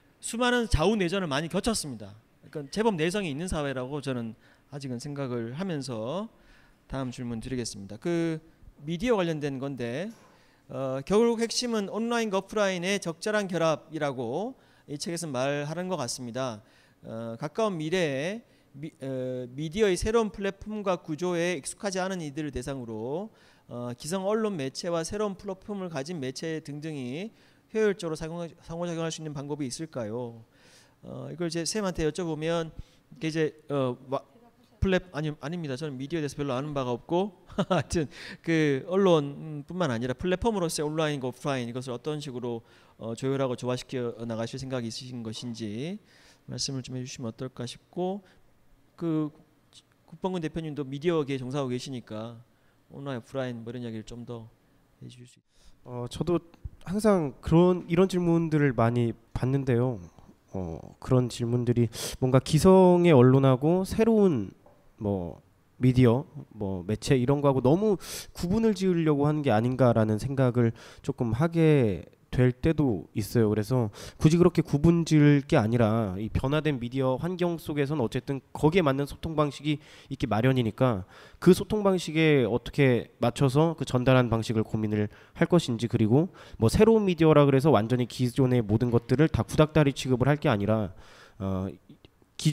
[SPEAKER 3] 수많은 좌우 내전을 많이 겪었습니다. 그러니까 제법 내성이 있는 사회라고 저는 아직은 생각을 하면서 다음 질문 드리겠습니다. 그 미디어 관련된 건데 어, 결국 핵심은 온라인과 오프라인의 적절한 결합이라고 이 책에서 말하는 것 같습니다. 어, 가까운 미래에 미, 어, 미디어의 새로운 플랫폼과 구조에 익숙하지 않은 이들을 대상으로 어, 기성 언론 매체와 새로운 플랫폼을 가진 매체 등등이 효율적으로 상호, 상호작용할 수 있는 방법이 있을까요? 어, 이걸 제 쌤한테 여쭤보면 이게 이제 어, 와, 플랫 아니 아닙니다. 저는 미디어에 대해서 별로 아는 바가 없고 하여튼 그 언론뿐만 아니라 플랫폼으로서의 온라인과 오프라인 이것을 어떤 식으로 어, 조율하고 조화시켜 나가실 생각이 있으신 것인지 말씀을 좀 해주시면 어떨까 싶고 그 국방군 대표님도 미디어계에 종사하고 계시니까 온라인 오프라인 뭐 이런 이야기를 좀 더 해주실 수 있어요.
[SPEAKER 5] 어 저도 항상 그런 이런 질문들을 많이 받는데요. 어 그런 질문들이 뭔가 기성의 언론하고 새로운 뭐 미디어, 뭐 매체 이런 거하고 너무 구분을 지으려고 하는 게 아닌가라는 생각을 조금 하게 될 때도 있어요. 그래서 굳이 그렇게 구분 지을 게 아니라 이 변화된 미디어 환경 속에서는 어쨌든 거기에 맞는 소통 방식이 있기 마련이니까 그 소통 방식에 어떻게 맞춰서 그 전달하는 방식을 고민을 할 것인지 그리고 뭐 새로운 미디어라 그래서 완전히 기존의 모든 것들을 다 구닥다리 취급을 할 게 아니라 어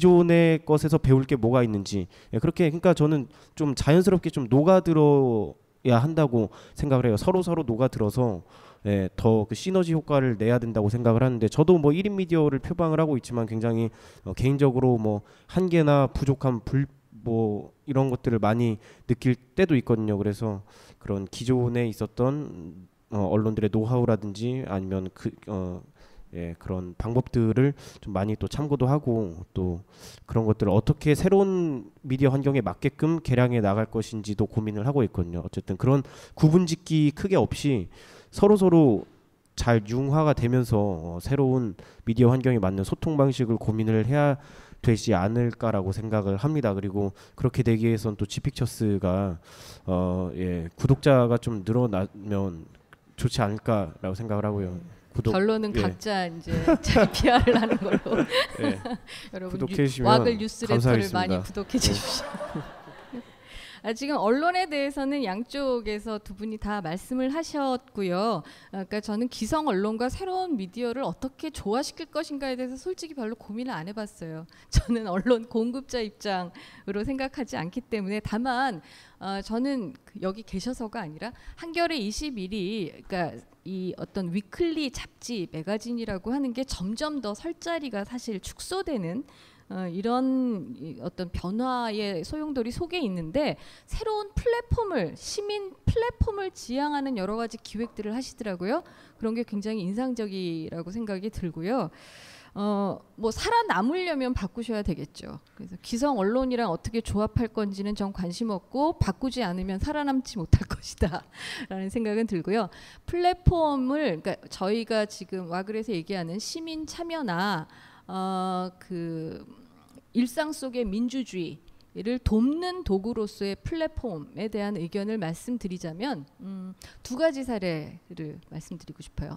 [SPEAKER 5] 기존의 것에서 배울 게 뭐가 있는지 예, 그렇게 그러니까 저는 좀 자연스럽게 좀 녹아들어 한다고 생각을 해요. 서로 서로 녹아들어서 예, 더 그 시너지 효과를 내야 된다고 생각을 하는데 저도 뭐 일 인 미디어를 표방을 하고 있지만 굉장히 어, 개인적으로 뭐 한계나 부족한 불 뭐 이런 것들을 많이 느낄 때도 있거든요. 그래서 그런 기존에 있었던 어, 언론들의 노하우라든지 아니면 그 어, 예, 그런 방법들을 좀 많이 또 참고도 하고 또 그런 것들을 어떻게 새로운 미디어 환경에 맞게끔 개량해 나갈 것인지도 고민을 하고 있거든요. 어쨌든 그런 구분짓기 크게 없이 서로 서로 잘 융화가 되면서 어, 새로운 미디어 환경에 맞는 소통 방식을 고민을 해야 되지 않을까라고 생각을 합니다. 그리고 그렇게 되기 위해서는 또 지픽처스가 어, 예, 구독자가 좀 늘어나면 좋지 않을까라고 생각을 하고요. 구독,
[SPEAKER 4] 결론은
[SPEAKER 5] 예.
[SPEAKER 4] 각자 이제 자기 피알을 하는 걸로.
[SPEAKER 5] 예.
[SPEAKER 4] 여러분
[SPEAKER 5] 구독해 주시면
[SPEAKER 4] 와글 뉴스레터를
[SPEAKER 5] 감사하겠습니다.
[SPEAKER 4] 많이 구독해 주십시오. 아, 지금 언론에 대해서는 양쪽에서 두 분이 다 말씀을 하셨고요. 그러니까 저는 기성 언론과 새로운 미디어를 어떻게 조화시킬 것인가에 대해서 솔직히 별로 고민을 안 해봤어요. 저는 언론 공급자 입장으로 생각하지 않기 때문에 다만 어, 저는 여기 계셔서가 아니라 한겨레 이십일이 그러니까 이 어떤 위클리 잡지 매거진이라고 하는 게 점점 더 설 자리가 사실 축소되는 어, 이런 어떤 변화의 소용돌이 속에 있는데 새로운 플랫폼을 시민 플랫폼을 지향하는 여러 가지 기획들을 하시더라고요. 그런 게 굉장히 인상적이라고 생각이 들고요. 어, 뭐 살아남으려면 바꾸셔야 되겠죠. 그래서 기성 언론이랑 어떻게 조합할 건지는 전 관심 없고 바꾸지 않으면 살아남지 못할 것이다 라는 생각은 들고요. 플랫폼을 그러니까 저희가 지금 와글에서 얘기하는 시민 참여나 어, 그 일상 속의 민주주의를 돕는 도구로서의 플랫폼에 대한 의견을 말씀드리자면 음, 두 가지 사례를 말씀드리고 싶어요.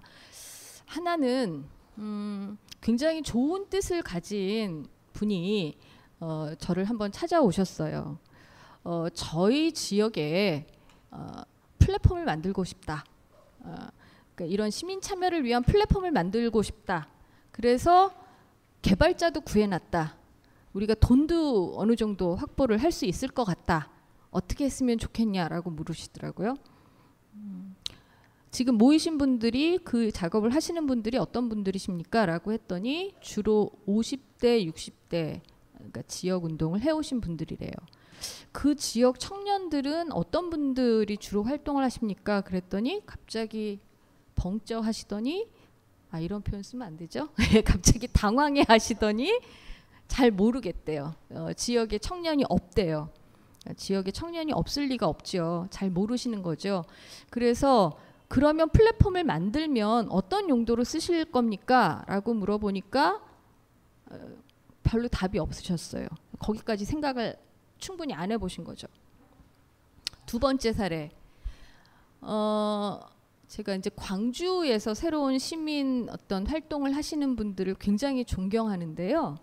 [SPEAKER 4] 하나는 음, 굉장히 좋은 뜻을 가진 분이 어, 저를 한번 찾아오셨어요. 어, 저희 지역에 어, 플랫폼을 만들고 싶다. 어, 그러니까 이런 시민 참여를 위한 플랫폼을 만들고 싶다. 그래서 개발자도 구해놨다. 우리가 돈도 어느 정도 확보를 할 수 있을 것 같다. 어떻게 했으면 좋겠냐라고 물으시더라고요. 음, 지금 모이신 분들이 그 작업을 하시는 분들이 어떤 분들이십니까? 라고 했더니 주로 오십 대, 육십 대 그러니까 지역 운동을 해오신 분들이래요. 그 지역 청년들은 어떤 분들이 주로 활동을 하십니까? 그랬더니 갑자기 벙쪄 하시더니 아 이런 표현 쓰면 안 되죠? 갑자기 당황해 하시더니 잘 모르겠대요. 어, 지역에 청년이 없대요. 지역에 청년이 없을 리가 없죠. 잘 모르시는 거죠. 그래서 그러면 플랫폼을 만들면 어떤 용도로 쓰실 겁니까? 라고 물어보니까 어, 별로 답이 없으셨어요. 거기까지 생각을 충분히 안 해보신 거죠. 두 번째 사례. 어, 제가 이제 광주에서 새로운 시민 어떤 활동을 하시는 분들을 굉장히 존경하는데요.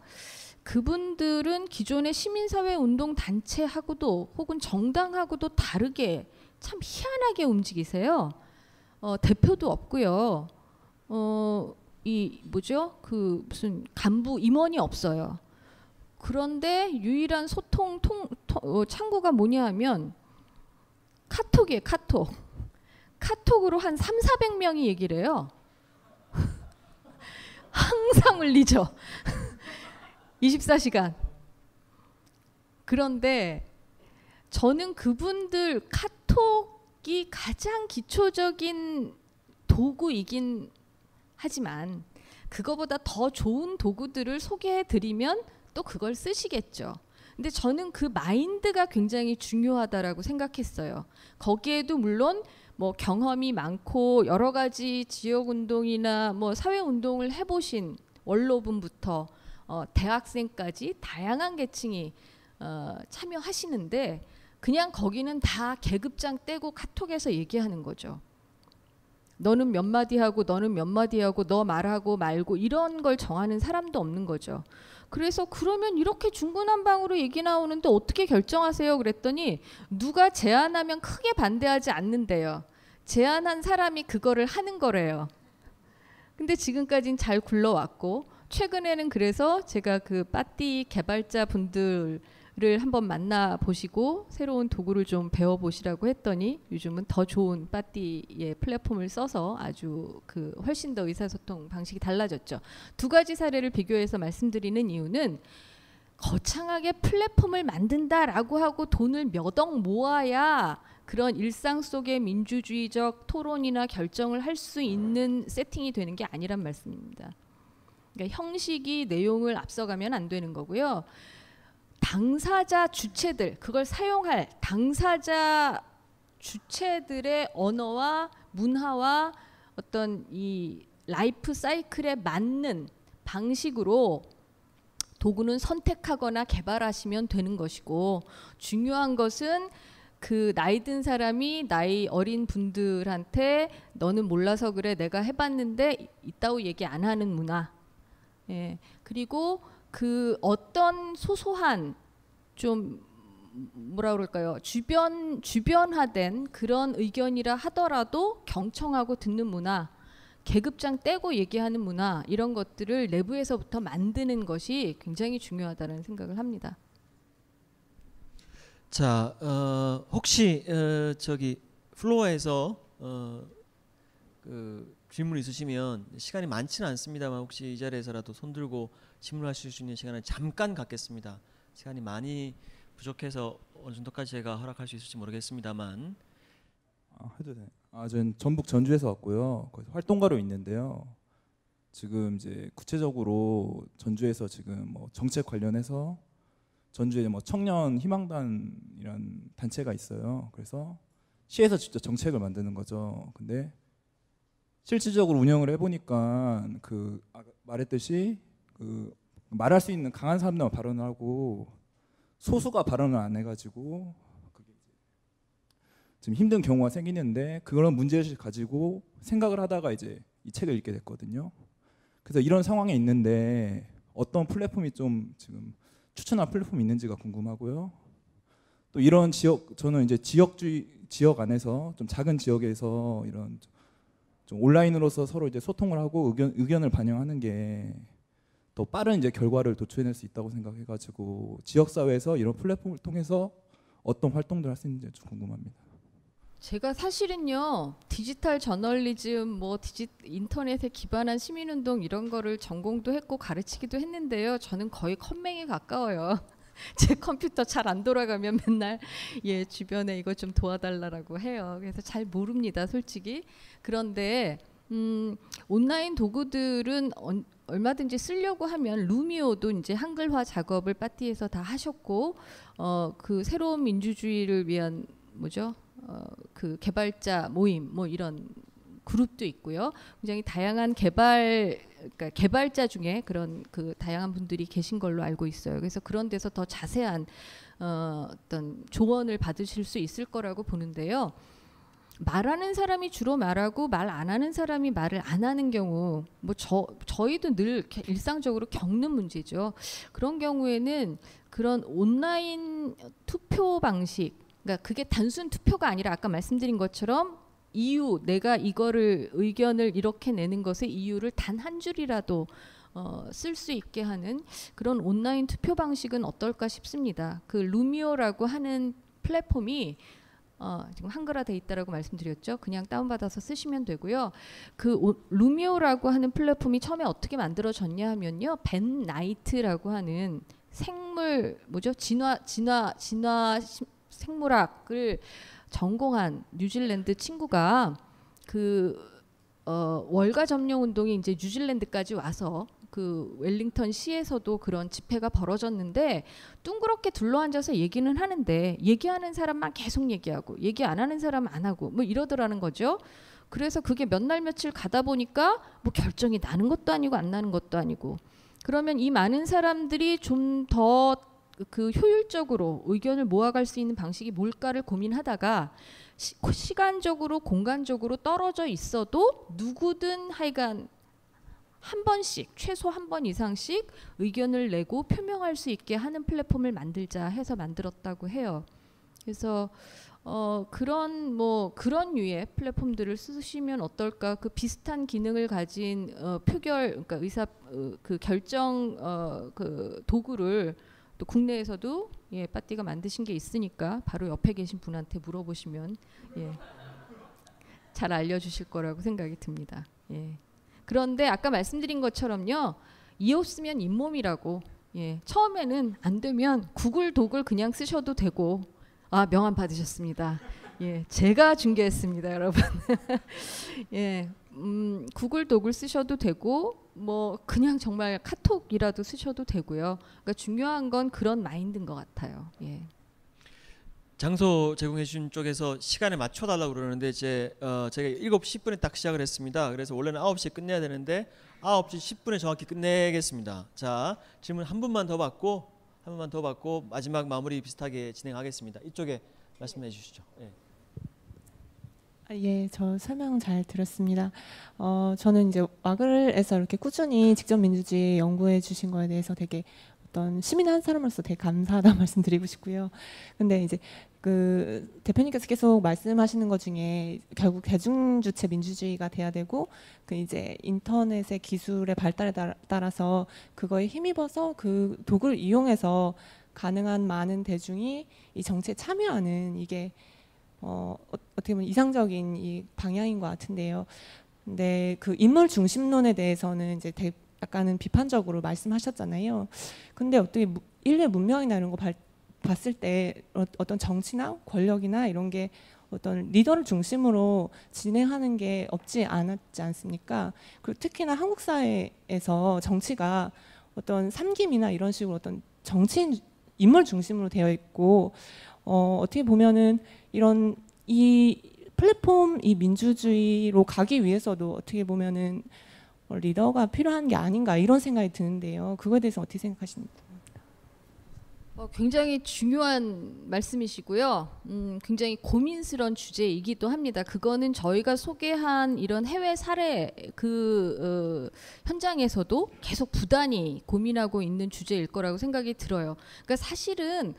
[SPEAKER 4] 그분들은 기존의 시민사회 운동 단체하고도 혹은 정당하고도 다르게 참 희한하게 움직이세요. 어, 대표도 없고요. 어, 이 뭐죠? 그 무슨 간부 임원이 없어요. 그런데 유일한 소통 통, 통, 어, 창구가 뭐냐 하면 카톡이에요. 카톡. 카톡으로 한 삼사백 명이 얘기를 해요. 항상 울리죠. 이십사 시간. 그런데 저는 그분들 카톡이 가장 기초적인 도구이긴 하지만 그거보다 더 좋은 도구들을 소개해드리면 또 그걸 쓰시겠죠. 근데 저는 그 마인드가 굉장히 중요하다라고 생각했어요. 거기에도 물론 뭐 경험이 많고 여러 가지 지역 운동이나 뭐 사회 운동을 해보신 원로분부터 어, 대학생까지 다양한 계층이 어, 참여하시는데 그냥 거기는 다 계급장 떼고 카톡에서 얘기하는 거죠. 너는 몇 마디 하고 너는 몇 마디 하고 너 말하고 말고 이런 걸 정하는 사람도 없는 거죠. 그래서 그러면 이렇게 중구난방으로 얘기 나오는데 어떻게 결정하세요? 그랬더니 누가 제안하면 크게 반대하지 않는데요. 제안한 사람이 그거를 하는 거래요. 근데 지금까지는 잘 굴러왔고 최근에는 그래서 제가 그 빠띠 개발자 분들을 한번 만나 보시고 새로운 도구를 좀 배워 보시라고 했더니 요즘은 더 좋은 빠띠의 플랫폼을 써서 아주 그 훨씬 더 의사소통 방식이 달라졌죠. 두 가지 사례를 비교해서 말씀드리는 이유는 거창하게 플랫폼을 만든다라고 하고 돈을 몇 억 모아야 그런 일상 속의 민주주의적 토론이나 결정을 할 수 있는 세팅이 되는 게 아니란 말씀입니다. 그러니까 형식이 내용을 앞서가면 안 되는 거고요. 당사자 주체들, 그걸 사용할 당사자 주체들의 언어와 문화와 어떤 이 라이프 사이클에 맞는 방식으로 도구는 선택하거나 개발하시면 되는 것이고, 중요한 것은 그 나이 든 사람이 나이 어린 분들한테 너는 몰라서 그래, 내가 해봤는데 있다고 얘기 안 하는 문화. 예. 그리고 그 어떤 소소한 좀 뭐라 그럴까요? 주변 주변화된 그런 의견이라 하더라도 경청하고 듣는 문화, 계급장 떼고 얘기하는 문화, 이런 것들을 내부에서부터 만드는 것이 굉장히 중요하다는 생각을 합니다.
[SPEAKER 3] 자, 어, 혹시 어, 저기 플로어에서 어, 그 질문 있으시면 시간이 많지는 않습니다만 혹시 이 자리에서라도 손 들고 질문하실 수 있는 시간을 잠깐 갖겠습니다. 시간이 많이 부족해서 어느 정도까지 제가 허락할 수 있을지 모르겠습니다만.
[SPEAKER 6] 아, 해도 돼. 아, 전 전북 전주에서 왔고요. 거기서 활동가로 있는데요. 지금 이제 구체적으로 전주에서 지금 뭐 정책 관련해서 전주에 뭐 청년 희망단이란 단체가 있어요. 그래서 시에서 직접 정책을 만드는 거죠. 근데 실질적으로 운영을 해보니까 그 말했듯이 그 말할 수 있는 강한 사람들만 발언을 하고 소수가 발언을 안 해가지고 그게 좀 힘든 경우가 생기는데, 그런 문제를 가지고 생각을 하다가 이제 이 책을 읽게 됐거든요. 그래서 이런 상황에 있는데 어떤 플랫폼이 좀 지금 추천할 플랫폼이 있는지가 궁금하고요. 또 이런 지역, 저는 이제 지역주의 지역 안에서 좀 작은 지역에서 이런 좀 온라인으로서 서로 이제 소통을 하고 의견 의견을 반영하는 게 더 빠른 이제 결과를 도출해낼 수 있다고 생각해가지고 지역 사회에서 이런 플랫폼을 통해서 어떤 활동들 할 수 있는지 좀 궁금합니다.
[SPEAKER 4] 제가 사실은요, 디지털 저널리즘, 뭐 디지 인터넷에 기반한 시민운동 이런 거를 전공도 했고 가르치기도 했는데요. 저는 거의 컴맹에 가까워요. 제 컴퓨터 잘 안 돌아가면 맨날 예 주변에 이거 좀 도와달라고 해요. 그래서 잘 모릅니다, 솔직히. 그런데 음, 온라인 도구들은 어, 얼마든지 쓰려고 하면 루미오도 이제 한글화 작업을 빠띠에서 다 하셨고, 어, 그 새로운 민주주의를 위한 뭐죠? 어, 그 개발자 모임 뭐 이런 그룹도 있고요. 굉장히 다양한 개발 그러니까 개발자 중에 그런 그 다양한 분들이 계신 걸로 알고 있어요. 그래서 그런 데서 더 자세한 어, 어떤 조언을 받으실 수 있을 거라고 보는데요. 말하는 사람이 주로 말하고 말 안 하는 사람이 말을 안 하는 경우, 뭐 저 저희도 늘 일상적으로 겪는 문제죠. 그런 경우에는 그런 온라인 투표 방식, 그러니까 그게 단순 투표가 아니라 아까 말씀드린 것처럼 이유, 내가 이거를 의견을 이렇게 내는 것의 이유를 단 한 줄이라도 어, 쓸 수 있게 하는 그런 온라인 투표 방식은 어떨까 싶습니다. 그 루미오라고 하는 플랫폼이 어, 지금 한글화돼 있다라고 말씀드렸죠. 그냥 다운받아서 쓰시면 되고요. 그 오, 루미오라고 하는 플랫폼이 처음에 어떻게 만들어졌냐 하면요, 벤 나이트라고 하는 생물 뭐죠? 진화 진화 진화 시, 생물학을 전공한 뉴질랜드 친구가 그 어, 월가 점령 운동이 이제 뉴질랜드까지 와서 그 웰링턴 시에서도 그런 집회가 벌어졌는데, 둥그렇게 둘러앉아서 얘기는 하는데 얘기하는 사람만 계속 얘기하고 얘기 안 하는 사람은 안 하고 뭐 이러더라는 거죠. 그래서 그게 몇 날 며칠 가다 보니까 뭐 결정이 나는 것도 아니고 안 나는 것도 아니고, 그러면 이 많은 사람들이 좀 더 그 효율적으로 의견을 모아갈 수 있는 방식이 뭘까를 고민하다가 시, 시간적으로 공간적으로 떨어져 있어도 누구든 하여간 한 번씩, 최소 한 번 이상씩 의견을 내고 표명할 수 있게 하는 플랫폼을 만들자 해서 만들었다고 해요. 그래서 어, 그런 뭐 그런 류의 플랫폼들을 쓰시면 어떨까? 그 비슷한 기능을 가진 어, 표결, 그러니까 의사 어, 그 결정 어, 그 도구를 또 국내에서도 예, 빠띠가 만드신 게 있으니까 바로 옆에 계신 분한테 물어보시면 예, 잘 알려주실 거라고 생각이 듭니다. 예. 그런데 아까 말씀드린 것처럼요, 이 없으면 잇몸이라고. 예, 처음에는 안 되면 구글 독을 그냥 쓰셔도 되고. 아, 명함 받으셨습니다. 예, 제가 중개했습니다, 여러분. 예, 음, 구글 독을 쓰셔도 되고, 뭐 그냥 정말 카톡이라도 쓰셔도 되고요. 그러니까 중요한 건 그런 마인드인 것 같아요. 예.
[SPEAKER 3] 장소 제공해 주신 쪽에서 시간에 맞춰 달라고 그러는데 이제 어 제가 일곱 시 십 분에 딱 시작을 했습니다. 그래서 원래는 아홉 시에 끝내야 되는데 아홉 시 십 분에 정확히 끝내겠습니다. 자, 질문 한 분만 더 받고 한 분만 더 받고 마지막 마무리 비슷하게 진행하겠습니다. 이쪽에 말씀해 주시죠. 예.
[SPEAKER 7] 예, 저 설명 잘 들었습니다. 어, 저는 이제 와글에서 이렇게 꾸준히 직접 민주주의 연구해 주신 거에 대해서 되게 어떤 시민 한 사람으로서 되게 감사하다 말씀드리고 싶고요. 근데 이제 그 대표님께서 계속 말씀하시는 것 중에 결국 대중주체 민주주의가 돼야 되고 그 이제 인터넷의 기술의 발달에 따라서 그거에 힘입어서 그 도구를 이용해서 가능한 많은 대중이 이 정치에 참여하는 이게 어, 어떻게 보면 이상적인 이 방향인 것 같은데요. 근데 그 인물 중심론에 대해서는 이제 대, 약간은 비판적으로 말씀하셨잖아요. 근데 어떻게 인류의 문명이나 이런 거 발, 봤을 때 어, 어떤 정치나 권력이나 이런 게 어떤 리더를 중심으로 진행하는 게 없지 않았지 않습니까? 그리고 특히나 한국 사회에서 정치가 어떤 삼김이나 이런 식으로 어떤 정치인 인물 중심으로 되어 있고 어, 어떻게 보면은 이런 이 플랫폼 이 민주주의로 가기 위해서도 어떻게 보면은 리더가 필요한 게 아닌가 이런 생각이 드는데요. 그거에 대해서 어떻게 생각하십니까?
[SPEAKER 4] 어, 굉장히 중요한 말씀이시고요. 음, 굉장히 고민스러운 주제이기도 합니다. 그거는 저희가 소개한 이런 해외 사례 그 어, 현장에서도 계속 부단히 고민하고 있는 주제일 거라고 생각이 들어요. 그러니까 사실은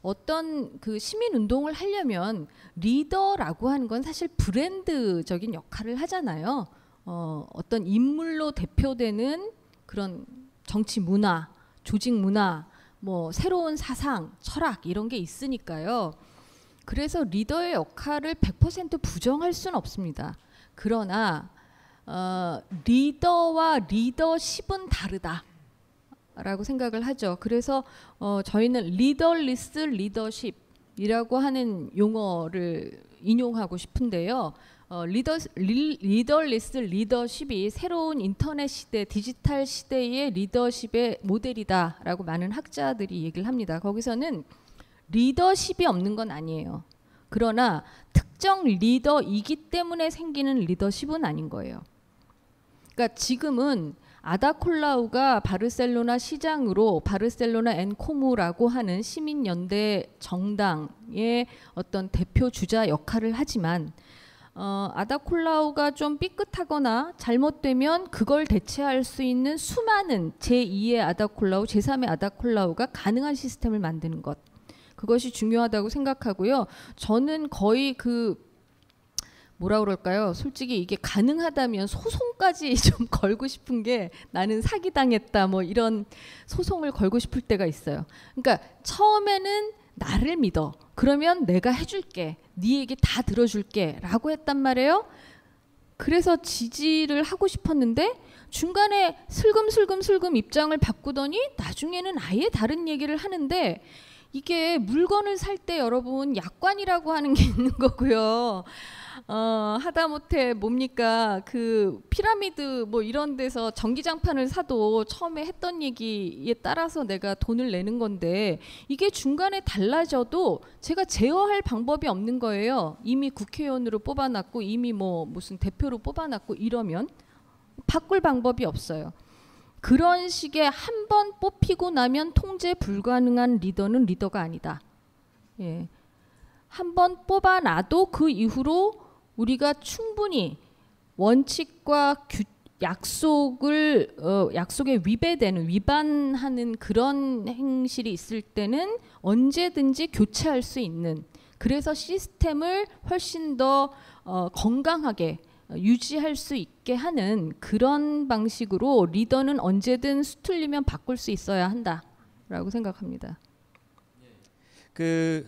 [SPEAKER 4] 어떤 그 시민 운동을 하려면 리더라고 하는 건 사실 브랜드적인 역할을 하잖아요. 어, 어떤 인물로 대표되는 그런 정치 문화, 조직 문화, 뭐 새로운 사상, 철학 이런 게 있으니까요. 그래서 리더의 역할을 백 퍼센트 부정할 수는 없습니다. 그러나 어, 리더와 리더십은 다르다라고 생각을 하죠. 그래서 어, 저희는 리더리스 리더십이라고 하는 용어를 인용하고 싶은데요. 어, 리더, 리, 리더리스 리더십이 새로운 인터넷 시대, 디지털 시대의 리더십의 모델이다라고 많은 학자들이 얘기를 합니다. 거기서는 리더십이 없는 건 아니에요. 그러나 특정 리더이기 때문에 생기는 리더십은 아닌 거예요. 그러니까 지금은 아다콜라우가 바르셀로나 시장으로 바르셀로나 앤 코무라고 하는 시민연대 정당의 어떤 대표 주자 역할을 하지만 어, 아다콜라우가 좀 삐끗하거나 잘못되면 그걸 대체할 수 있는 수많은 제이의 아다콜라우, 제삼의 아다콜라우가 가능한 시스템을 만드는 것. 그것이 중요하다고 생각하고요. 저는 거의 그 뭐라 그럴까요? 솔직히 이게 가능하다면 소송까지 좀 걸고 싶은 게 나는 사기당했다 뭐 이런 소송을 걸고 싶을 때가 있어요. 그러니까 처음에는 나를 믿어. 그러면 내가 해줄게. 네 얘기 다 들어줄게 라고 했단 말이에요. 그래서 지지를 하고 싶었는데 중간에 슬금슬금슬금 입장을 바꾸더니 나중에는 아예 다른 얘기를 하는데 이게 물건을 살 때 여러분 약관이라고 하는 게 있는 거고요. 어, 하다못해 뭡니까 그 피라미드 뭐 이런 데서 전기장판을 사도 처음에 했던 얘기에 따라서 내가 돈을 내는 건데 이게 중간에 달라져도 제가 제어할 방법이 없는 거예요. 이미 국회의원으로 뽑아놨고 이미 뭐 무슨 대표로 뽑아놨고 이러면 바꿀 방법이 없어요. 그런 식의 한 번 뽑히고 나면 통제 불가능한 리더는 리더가 아니다. 예. 한 번 뽑아놔도 그 이후로 우리가 충분히 원칙과 규, 약속을 어, 약속에 위배되는 위반하는 그런 행실이 있을 때는 언제든지 교체할 수 있는 그래서 시스템을 훨씬 더 어, 건강하게 유지할 수 있게 하는 그런 방식으로 리더는 언제든 수틀리면 바꿀 수 있어야 한다라고 생각합니다.
[SPEAKER 3] 그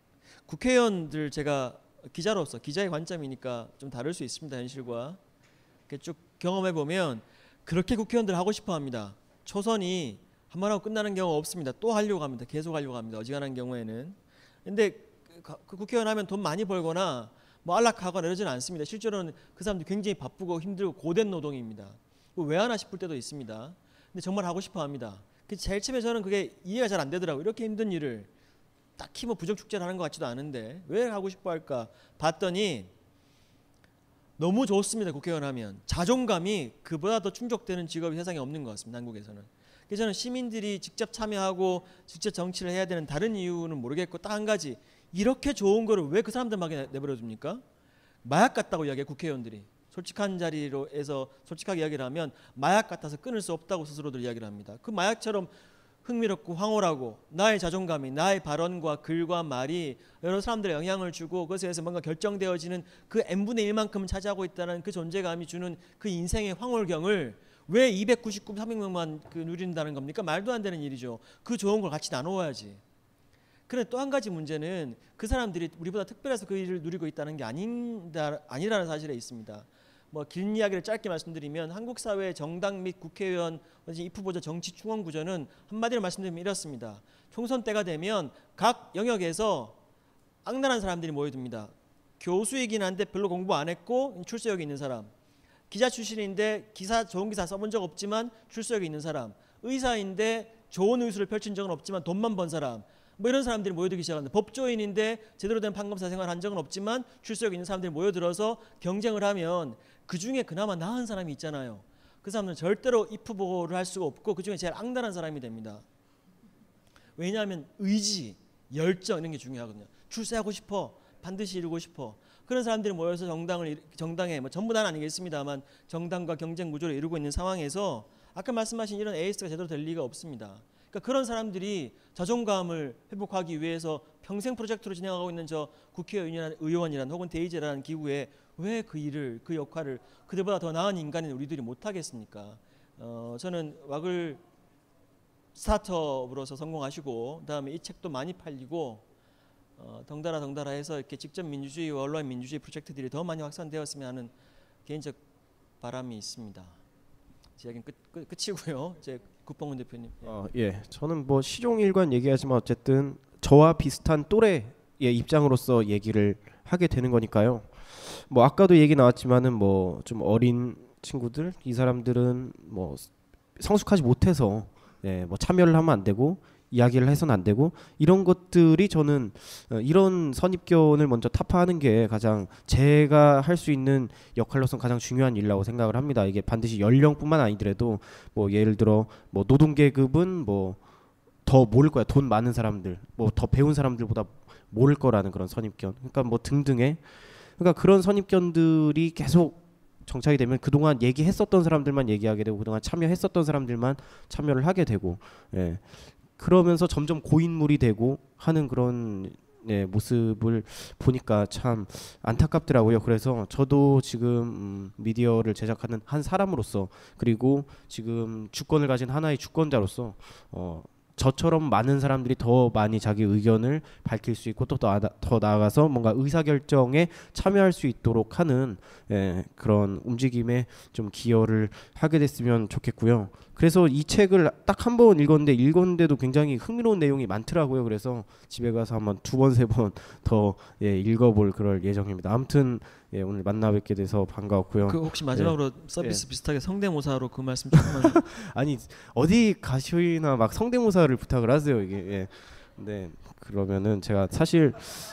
[SPEAKER 3] 국회의원들 제가 기자로서 기자의 관점이니까 좀 다를 수 있습니다. 현실과 이렇게 쭉 경험해 보면 그렇게 국회의원들 하고 싶어합니다. 초선이 한 번 하고 끝나는 경우가 없습니다. 또 하려고 합니다. 계속 하려고 합니다. 어지간한 경우에는. 근데 그 국회의원 하면 돈 많이 벌거나 뭐 안락하거나 이러지는 않습니다. 실제로는 그 사람들 굉장히 바쁘고 힘들고 고된 노동입니다. 왜 하나 싶을 때도 있습니다. 근데 정말 하고 싶어합니다. 제일 처음에 저는 그게 이해가 잘 안 되더라고요. 이렇게 힘든 일을 딱히 뭐 부정축제를 하는 것 같지도 않은데 왜 하고 싶어 할까 봤더니 너무 좋습니다. 국회의원 하면 자존감이 그보다 더 충족되는 직업이 세상에 없는 것 같습니다. 한국에서는. 그래서 저는 시민들이 직접 참여하고 직접 정치를 해야 되는 다른 이유는 모르겠고 딱 한 가지, 이렇게 좋은 거를 왜 그 사람들에게 내버려 둡니까? 마약 같다고 이야기해 국회의원들이. 솔직한 자리로에서 솔직하게 이야기를 하면 마약 같아서 끊을 수 없다고 스스로들 이야기를 합니다. 그 마약처럼 흥미롭고 황홀하고 나의 자존감이, 나의 발언과 글과 말이 여러 사람들의 영향을 주고 그것에 의해서 뭔가 결정되어지는 그 n분의 일만큼은 차지하고 있다는 그 존재감이 주는 그 인생의 황홀경을 왜 이백구십구, 삼백 명만 그 누린다는 겁니까? 말도 안 되는 일이죠. 그 좋은 걸 같이 나눠야지. 그런데 또 한 가지 문제는 그 사람들이 우리보다 특별해서 그 일을 누리고 있다는 게 아닌다, 아니라는 사실에 있습니다. 뭐 긴 이야기를 짧게 말씀드리면 한국 사회의 정당 및 국회의원, 입후보자 정치 충원 구조는 한마디로 말씀드리면 이렇습니다. 총선 때가 되면 각 영역에서 악랄한 사람들이 모여듭니다. 교수이긴 한데 별로 공부 안 했고 출세력이 있는 사람, 기자 출신인데 기사 좋은 기사 써본 적 없지만 출세력이 있는 사람, 의사인데 좋은 의술을 펼친 적은 없지만 돈만 번 사람, 뭐 이런 사람들이 모여들기 시작합니다. 법조인인데 제대로 된 판검사 생활을 한 적은 없지만 출세력 있는 사람들이 모여들어서 경쟁을 하면 그중에 그나마 나은 사람이 있잖아요. 그 사람은 절대로 입후보를 할 수가 없고 그중에 제일 악랄한 사람이 됩니다. 왜냐하면 의지, 열정 이런 게 중요하거든요. 출세하고 싶어, 반드시 이루고 싶어. 그런 사람들이 모여서 정당을 정당에 뭐 전부 다는 아니겠습니다만 정당과 경쟁 구조를 이루고 있는 상황에서 아까 말씀하신 이런 에이스가 제대로 될 리가 없습니다. 그러니까 그런 사람들이 자존감을 회복하기 위해서 평생 프로젝트로 진행하고 있는 저 국회의원이란 혹은 대의제라는 기구에 왜 그 일을, 그 역할을 그들보다 더 나은 인간인 우리들이 못하겠습니까? 어, 저는 왁을 스타트업으로서 성공하시고 그다음에 이 책도 많이 팔리고 어, 덩달아 덩달아 해서 이렇게 직접 민주주의와 언론 민주주의 프로젝트들이 더 많이 확산되었으면 하는 개인적 바람이 있습니다. 제 이야기는 끝, 끝, 끝이고요. 제 국방원 대표님. 예.
[SPEAKER 5] 어, 예, 저는 뭐 시종일관 얘기하지만 어쨌든 저와 비슷한 또래의 입장으로서 얘기를 하게 되는 거니까요. 뭐 아까도 얘기 나왔지만은 뭐 좀 어린 친구들, 이 사람들은 뭐 성숙하지 못해서 예, 뭐 참여를 하면 안 되고 이야기를 해서는 안 되고 이런 것들이 저는 이런 선입견을 먼저 타파하는 게 가장 제가 할 수 있는 역할로서는 가장 중요한 일이라고 생각을 합니다. 이게 반드시 연령뿐만 아니더라도 뭐 예를 들어 뭐 노동계급은 뭐 더 모를 거야. 돈 많은 사람들, 뭐 더 배운 사람들보다 모를 거라는 그런 선입견. 그러니까 뭐 등등의 그러니까 그런 선입견들이 계속 정착이 되면 그동안 얘기했었던 사람들만 얘기하게 되고 그동안 참여했었던 사람들만 참여를 하게 되고 예. 그러면서 점점 고인물이 되고 하는 그런 예, 모습을 보니까 참 안타깝더라고요. 그래서 저도 지금 음, 미디어를 제작하는 한 사람으로서 그리고 지금 주권을 가진 하나의 주권자로서 어, 저처럼 많은 사람들이 더 많이 자기 의견을 밝힐 수 있고 또 더 나아가서 뭔가 의사결정에 참여할 수 있도록 하는 예, 그런 움직임에 좀 기여를 하게 됐으면 좋겠고요. 그래서 이 책을 딱 한 번 읽었는데 읽었는데도 굉장히 흥미로운 내용이 많더라고요. 그래서 집에 가서 한번 두 번 세 번 더 예, 읽어볼 그럴 예정입니다. 아무튼 예, 오늘 만나 뵙게 돼서 반가웠고요.
[SPEAKER 3] 그 혹시 마지막으로
[SPEAKER 5] 예.
[SPEAKER 3] 서비스
[SPEAKER 5] 예.
[SPEAKER 3] 비슷하게 성대모사로 그 말씀 조금만.
[SPEAKER 5] 아니 어디 가시나 막 성대모사를 부탁을 하세요 이게. 예. 네 그러면은 제가 사실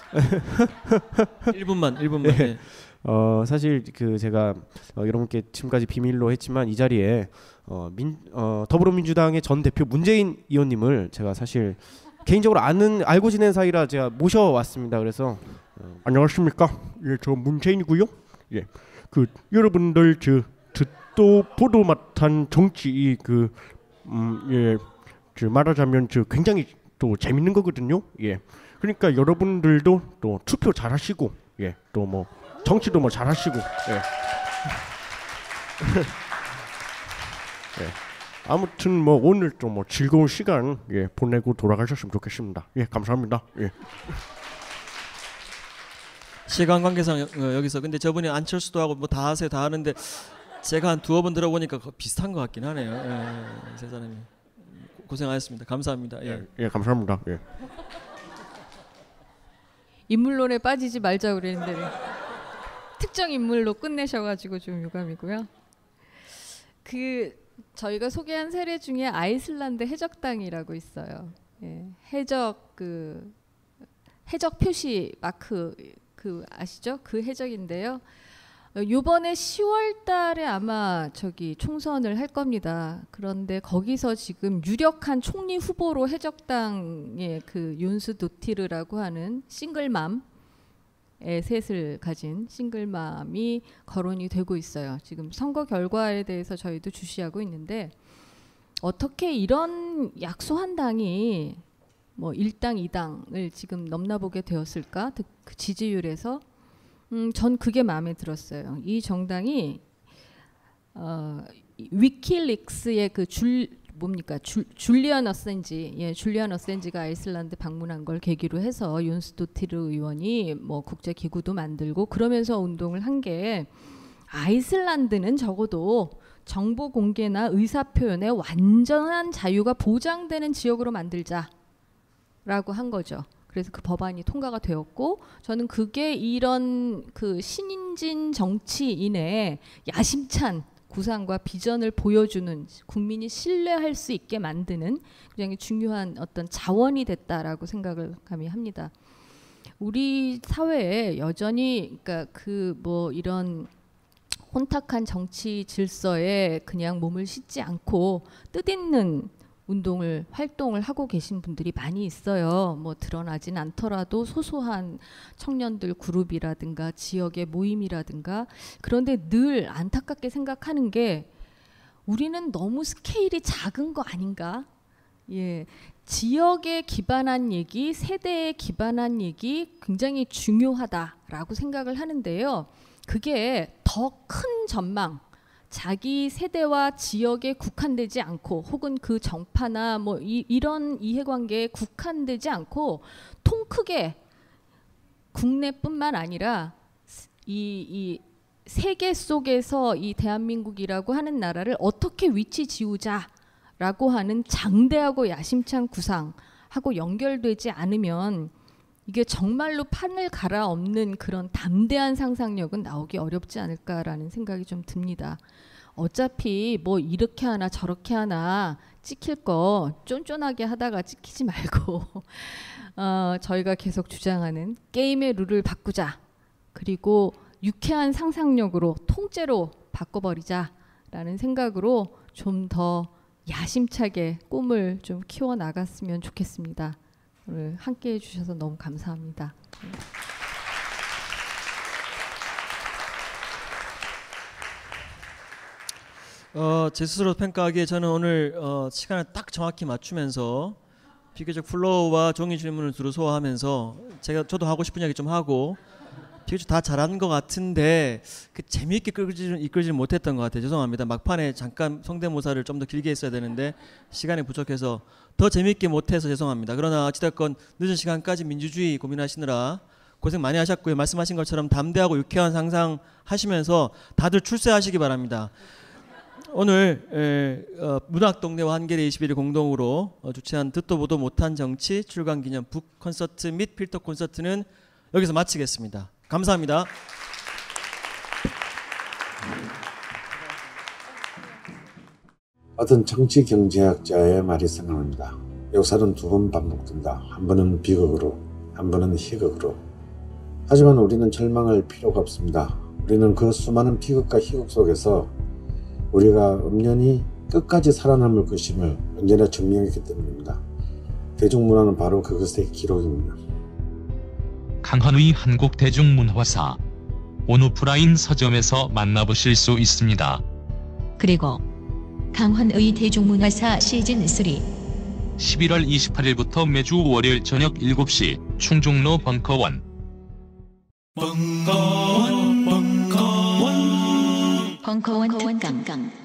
[SPEAKER 3] 일 분만 일 분만.
[SPEAKER 5] 예.
[SPEAKER 3] 예.
[SPEAKER 5] 어 사실 그 제가 어, 여러분께 지금까지 비밀로 했지만 이 자리에 어, 민, 어, 더불어민주당의 전 대표 문재인 의원님을 제가 사실 개인적으로 아는 알고 지낸 사이라 제가 모셔왔습니다. 그래서 어,
[SPEAKER 8] 안녕하십니까? 예, 저 문재인이고요. 예, 그 여러분들 저 듣도 보도 못한 정치 그 음, 예, 저 말하자면 저 굉장히 또 재밌는 거거든요. 예, 그러니까 여러분들도 또 투표 잘하시고 예, 또 뭐 정치도 뭐 잘하시고 예. 예. 아무튼 뭐 오늘 좀 뭐 즐거운 시간 예, 보내고 돌아가셨으면 좋겠습니다. 예, 감사합니다. 예.
[SPEAKER 3] 시간 관계상 여기서 근데 저분이 안철수도 하고 뭐 다 하세요 다 하는데 제가 한 두어 번 들어보니까 비슷한 것 같긴 하네요. 예, 세 사람이 고생하셨습니다. 감사합니다. 예,
[SPEAKER 8] 예, 예 감사합니다. 예.
[SPEAKER 4] 인물론에 빠지지 말자 그랬는데 특정 인물로 끝내셔가지고 좀 유감이고요. 그 저희가 소개한 사례 중에 아이슬란드 해적당이라고 있어요. 예, 해적 그 해적 표시 마크 그 아시죠? 그 해적인데요. 요번에 시월 달에 아마 저기 총선을 할 겁니다. 그런데 거기서 지금 유력한 총리 후보로 해적당의 그 윤스 도티르라고 하는 싱글맘의 셋을 가진 싱글맘이 거론이 되고 있어요. 지금 선거 결과에 대해서 저희도 주시하고 있는데 어떻게 이런 약소한 당이 뭐 일당 이당을 지금 넘나보게 되었을까? 그 지지율에서 음, 전 그게 마음에 들었어요. 이 정당이 어, 위키릭스의 그 줄 뭡니까 줄, 줄리안 어센지, 예, 줄리안 어센지가 아이슬란드 방문한 걸 계기로 해서 윤스 도티르 의원이 뭐 국제 기구도 만들고 그러면서 운동을 한 게 아이슬란드는 적어도 정보 공개나 의사 표현의 완전한 자유가 보장되는 지역으로 만들자라고 한 거죠. 그래서 그 법안이 통과가 되었고 저는 그게 이런 그 신인진 정치인의 야심찬 구상과 비전을 보여주는 국민이 신뢰할 수 있게 만드는 굉장히 중요한 어떤 자원이 됐다라고 생각을 감히 합니다. 우리 사회에 여전히 그러니까 그 뭐 이런 혼탁한 정치 질서에 그냥 몸을 싣지 않고 뜻있는 운동을 활동을 하고 계신 분들이 많이 있어요. 뭐 드러나진 않더라도 소소한 청년들 그룹이라든가 지역의 모임이라든가. 그런데 늘 안타깝게 생각하는 게 우리는 너무 스케일이 작은 거 아닌가? 예, 지역에 기반한 얘기, 세대에 기반한 얘기 굉장히 중요하다라고 생각을 하는데요. 그게 더 큰 전망, 자기 세대와 지역에 국한되지 않고 혹은 그 정파나 뭐 이, 이런 이해관계에 국한되지 않고 통 크게 국내뿐만 아니라 이, 이 세계 속에서 이 대한민국이라고 하는 나라를 어떻게 위치 지우자라고 하는 장대하고 야심찬 구상하고 연결되지 않으면 이게 정말로 판을 갈아엎는 그런 담대한 상상력은 나오기 어렵지 않을까라는 생각이 좀 듭니다. 어차피 뭐 이렇게 하나 저렇게 하나 찍힐 거 쫀쫀하게 하다가 찍히지 말고 어, 저희가 계속 주장하는 게임의 룰을 바꾸자. 그리고 유쾌한 상상력으로 통째로 바꿔버리자라는 생각으로 좀 더 야심차게 꿈을 좀 키워나갔으면 좋겠습니다. 오늘 함께해 주셔서 너무 감사합니다.
[SPEAKER 3] 어, 제 스스로 평가하기에 저는 오늘 어, 시간을 딱 정확히 맞추면서 비교적 플로우와 종이 질문을 두루 소화하면서 제가 저도 하고 싶은 이야기 좀 하고 비교적 다 잘한 것 같은데 그 재미있게 이끌지, 이끌지 못했던 것 같아요. 죄송합니다. 막판에 잠깐 성대모사를 좀 더 길게 했어야 되는데 시간이 부족해서 더 재미있게 못해서 죄송합니다. 그러나 어찌됐건 늦은 시간까지 민주주의 고민하시느라 고생 많이 하셨고요. 말씀하신 것처럼 담대하고 유쾌한 상상하시면서 다들 출세하시기 바랍니다. 오늘 에, 어, 문학동네와 한겨레 이십일 일 공동으로 어, 주최한 듣도 보도 못한 정치 출간기념 북 콘서트 및 필터 콘서트는 여기서 마치겠습니다. 감사합니다.
[SPEAKER 9] 어떤 정치 경제학자의 말이 생각납니다. 역사는 두 번 반복된다. 한 번은 비극으로, 한 번은 희극으로. 하지만 우리는 절망할 필요가 없습니다. 우리는 그 수많은 비극과 희극 속에서 우리가 엄연히 끝까지 살아남을 것임을 언제나 증명했기 때문입니다. 대중문화는 바로 그것의 기록입니다.
[SPEAKER 10] 강헌의 한국대중문화사 온오프라인 서점에서 만나보실 수 있습니다.
[SPEAKER 1] 그리고 강헌의 대중문화사 시즌 삼
[SPEAKER 10] 십일월 이십팔일부터 매주 월요일 저녁 일곱 시 충중로 벙커원.
[SPEAKER 1] 벙커원 벙커원 벙커원 강강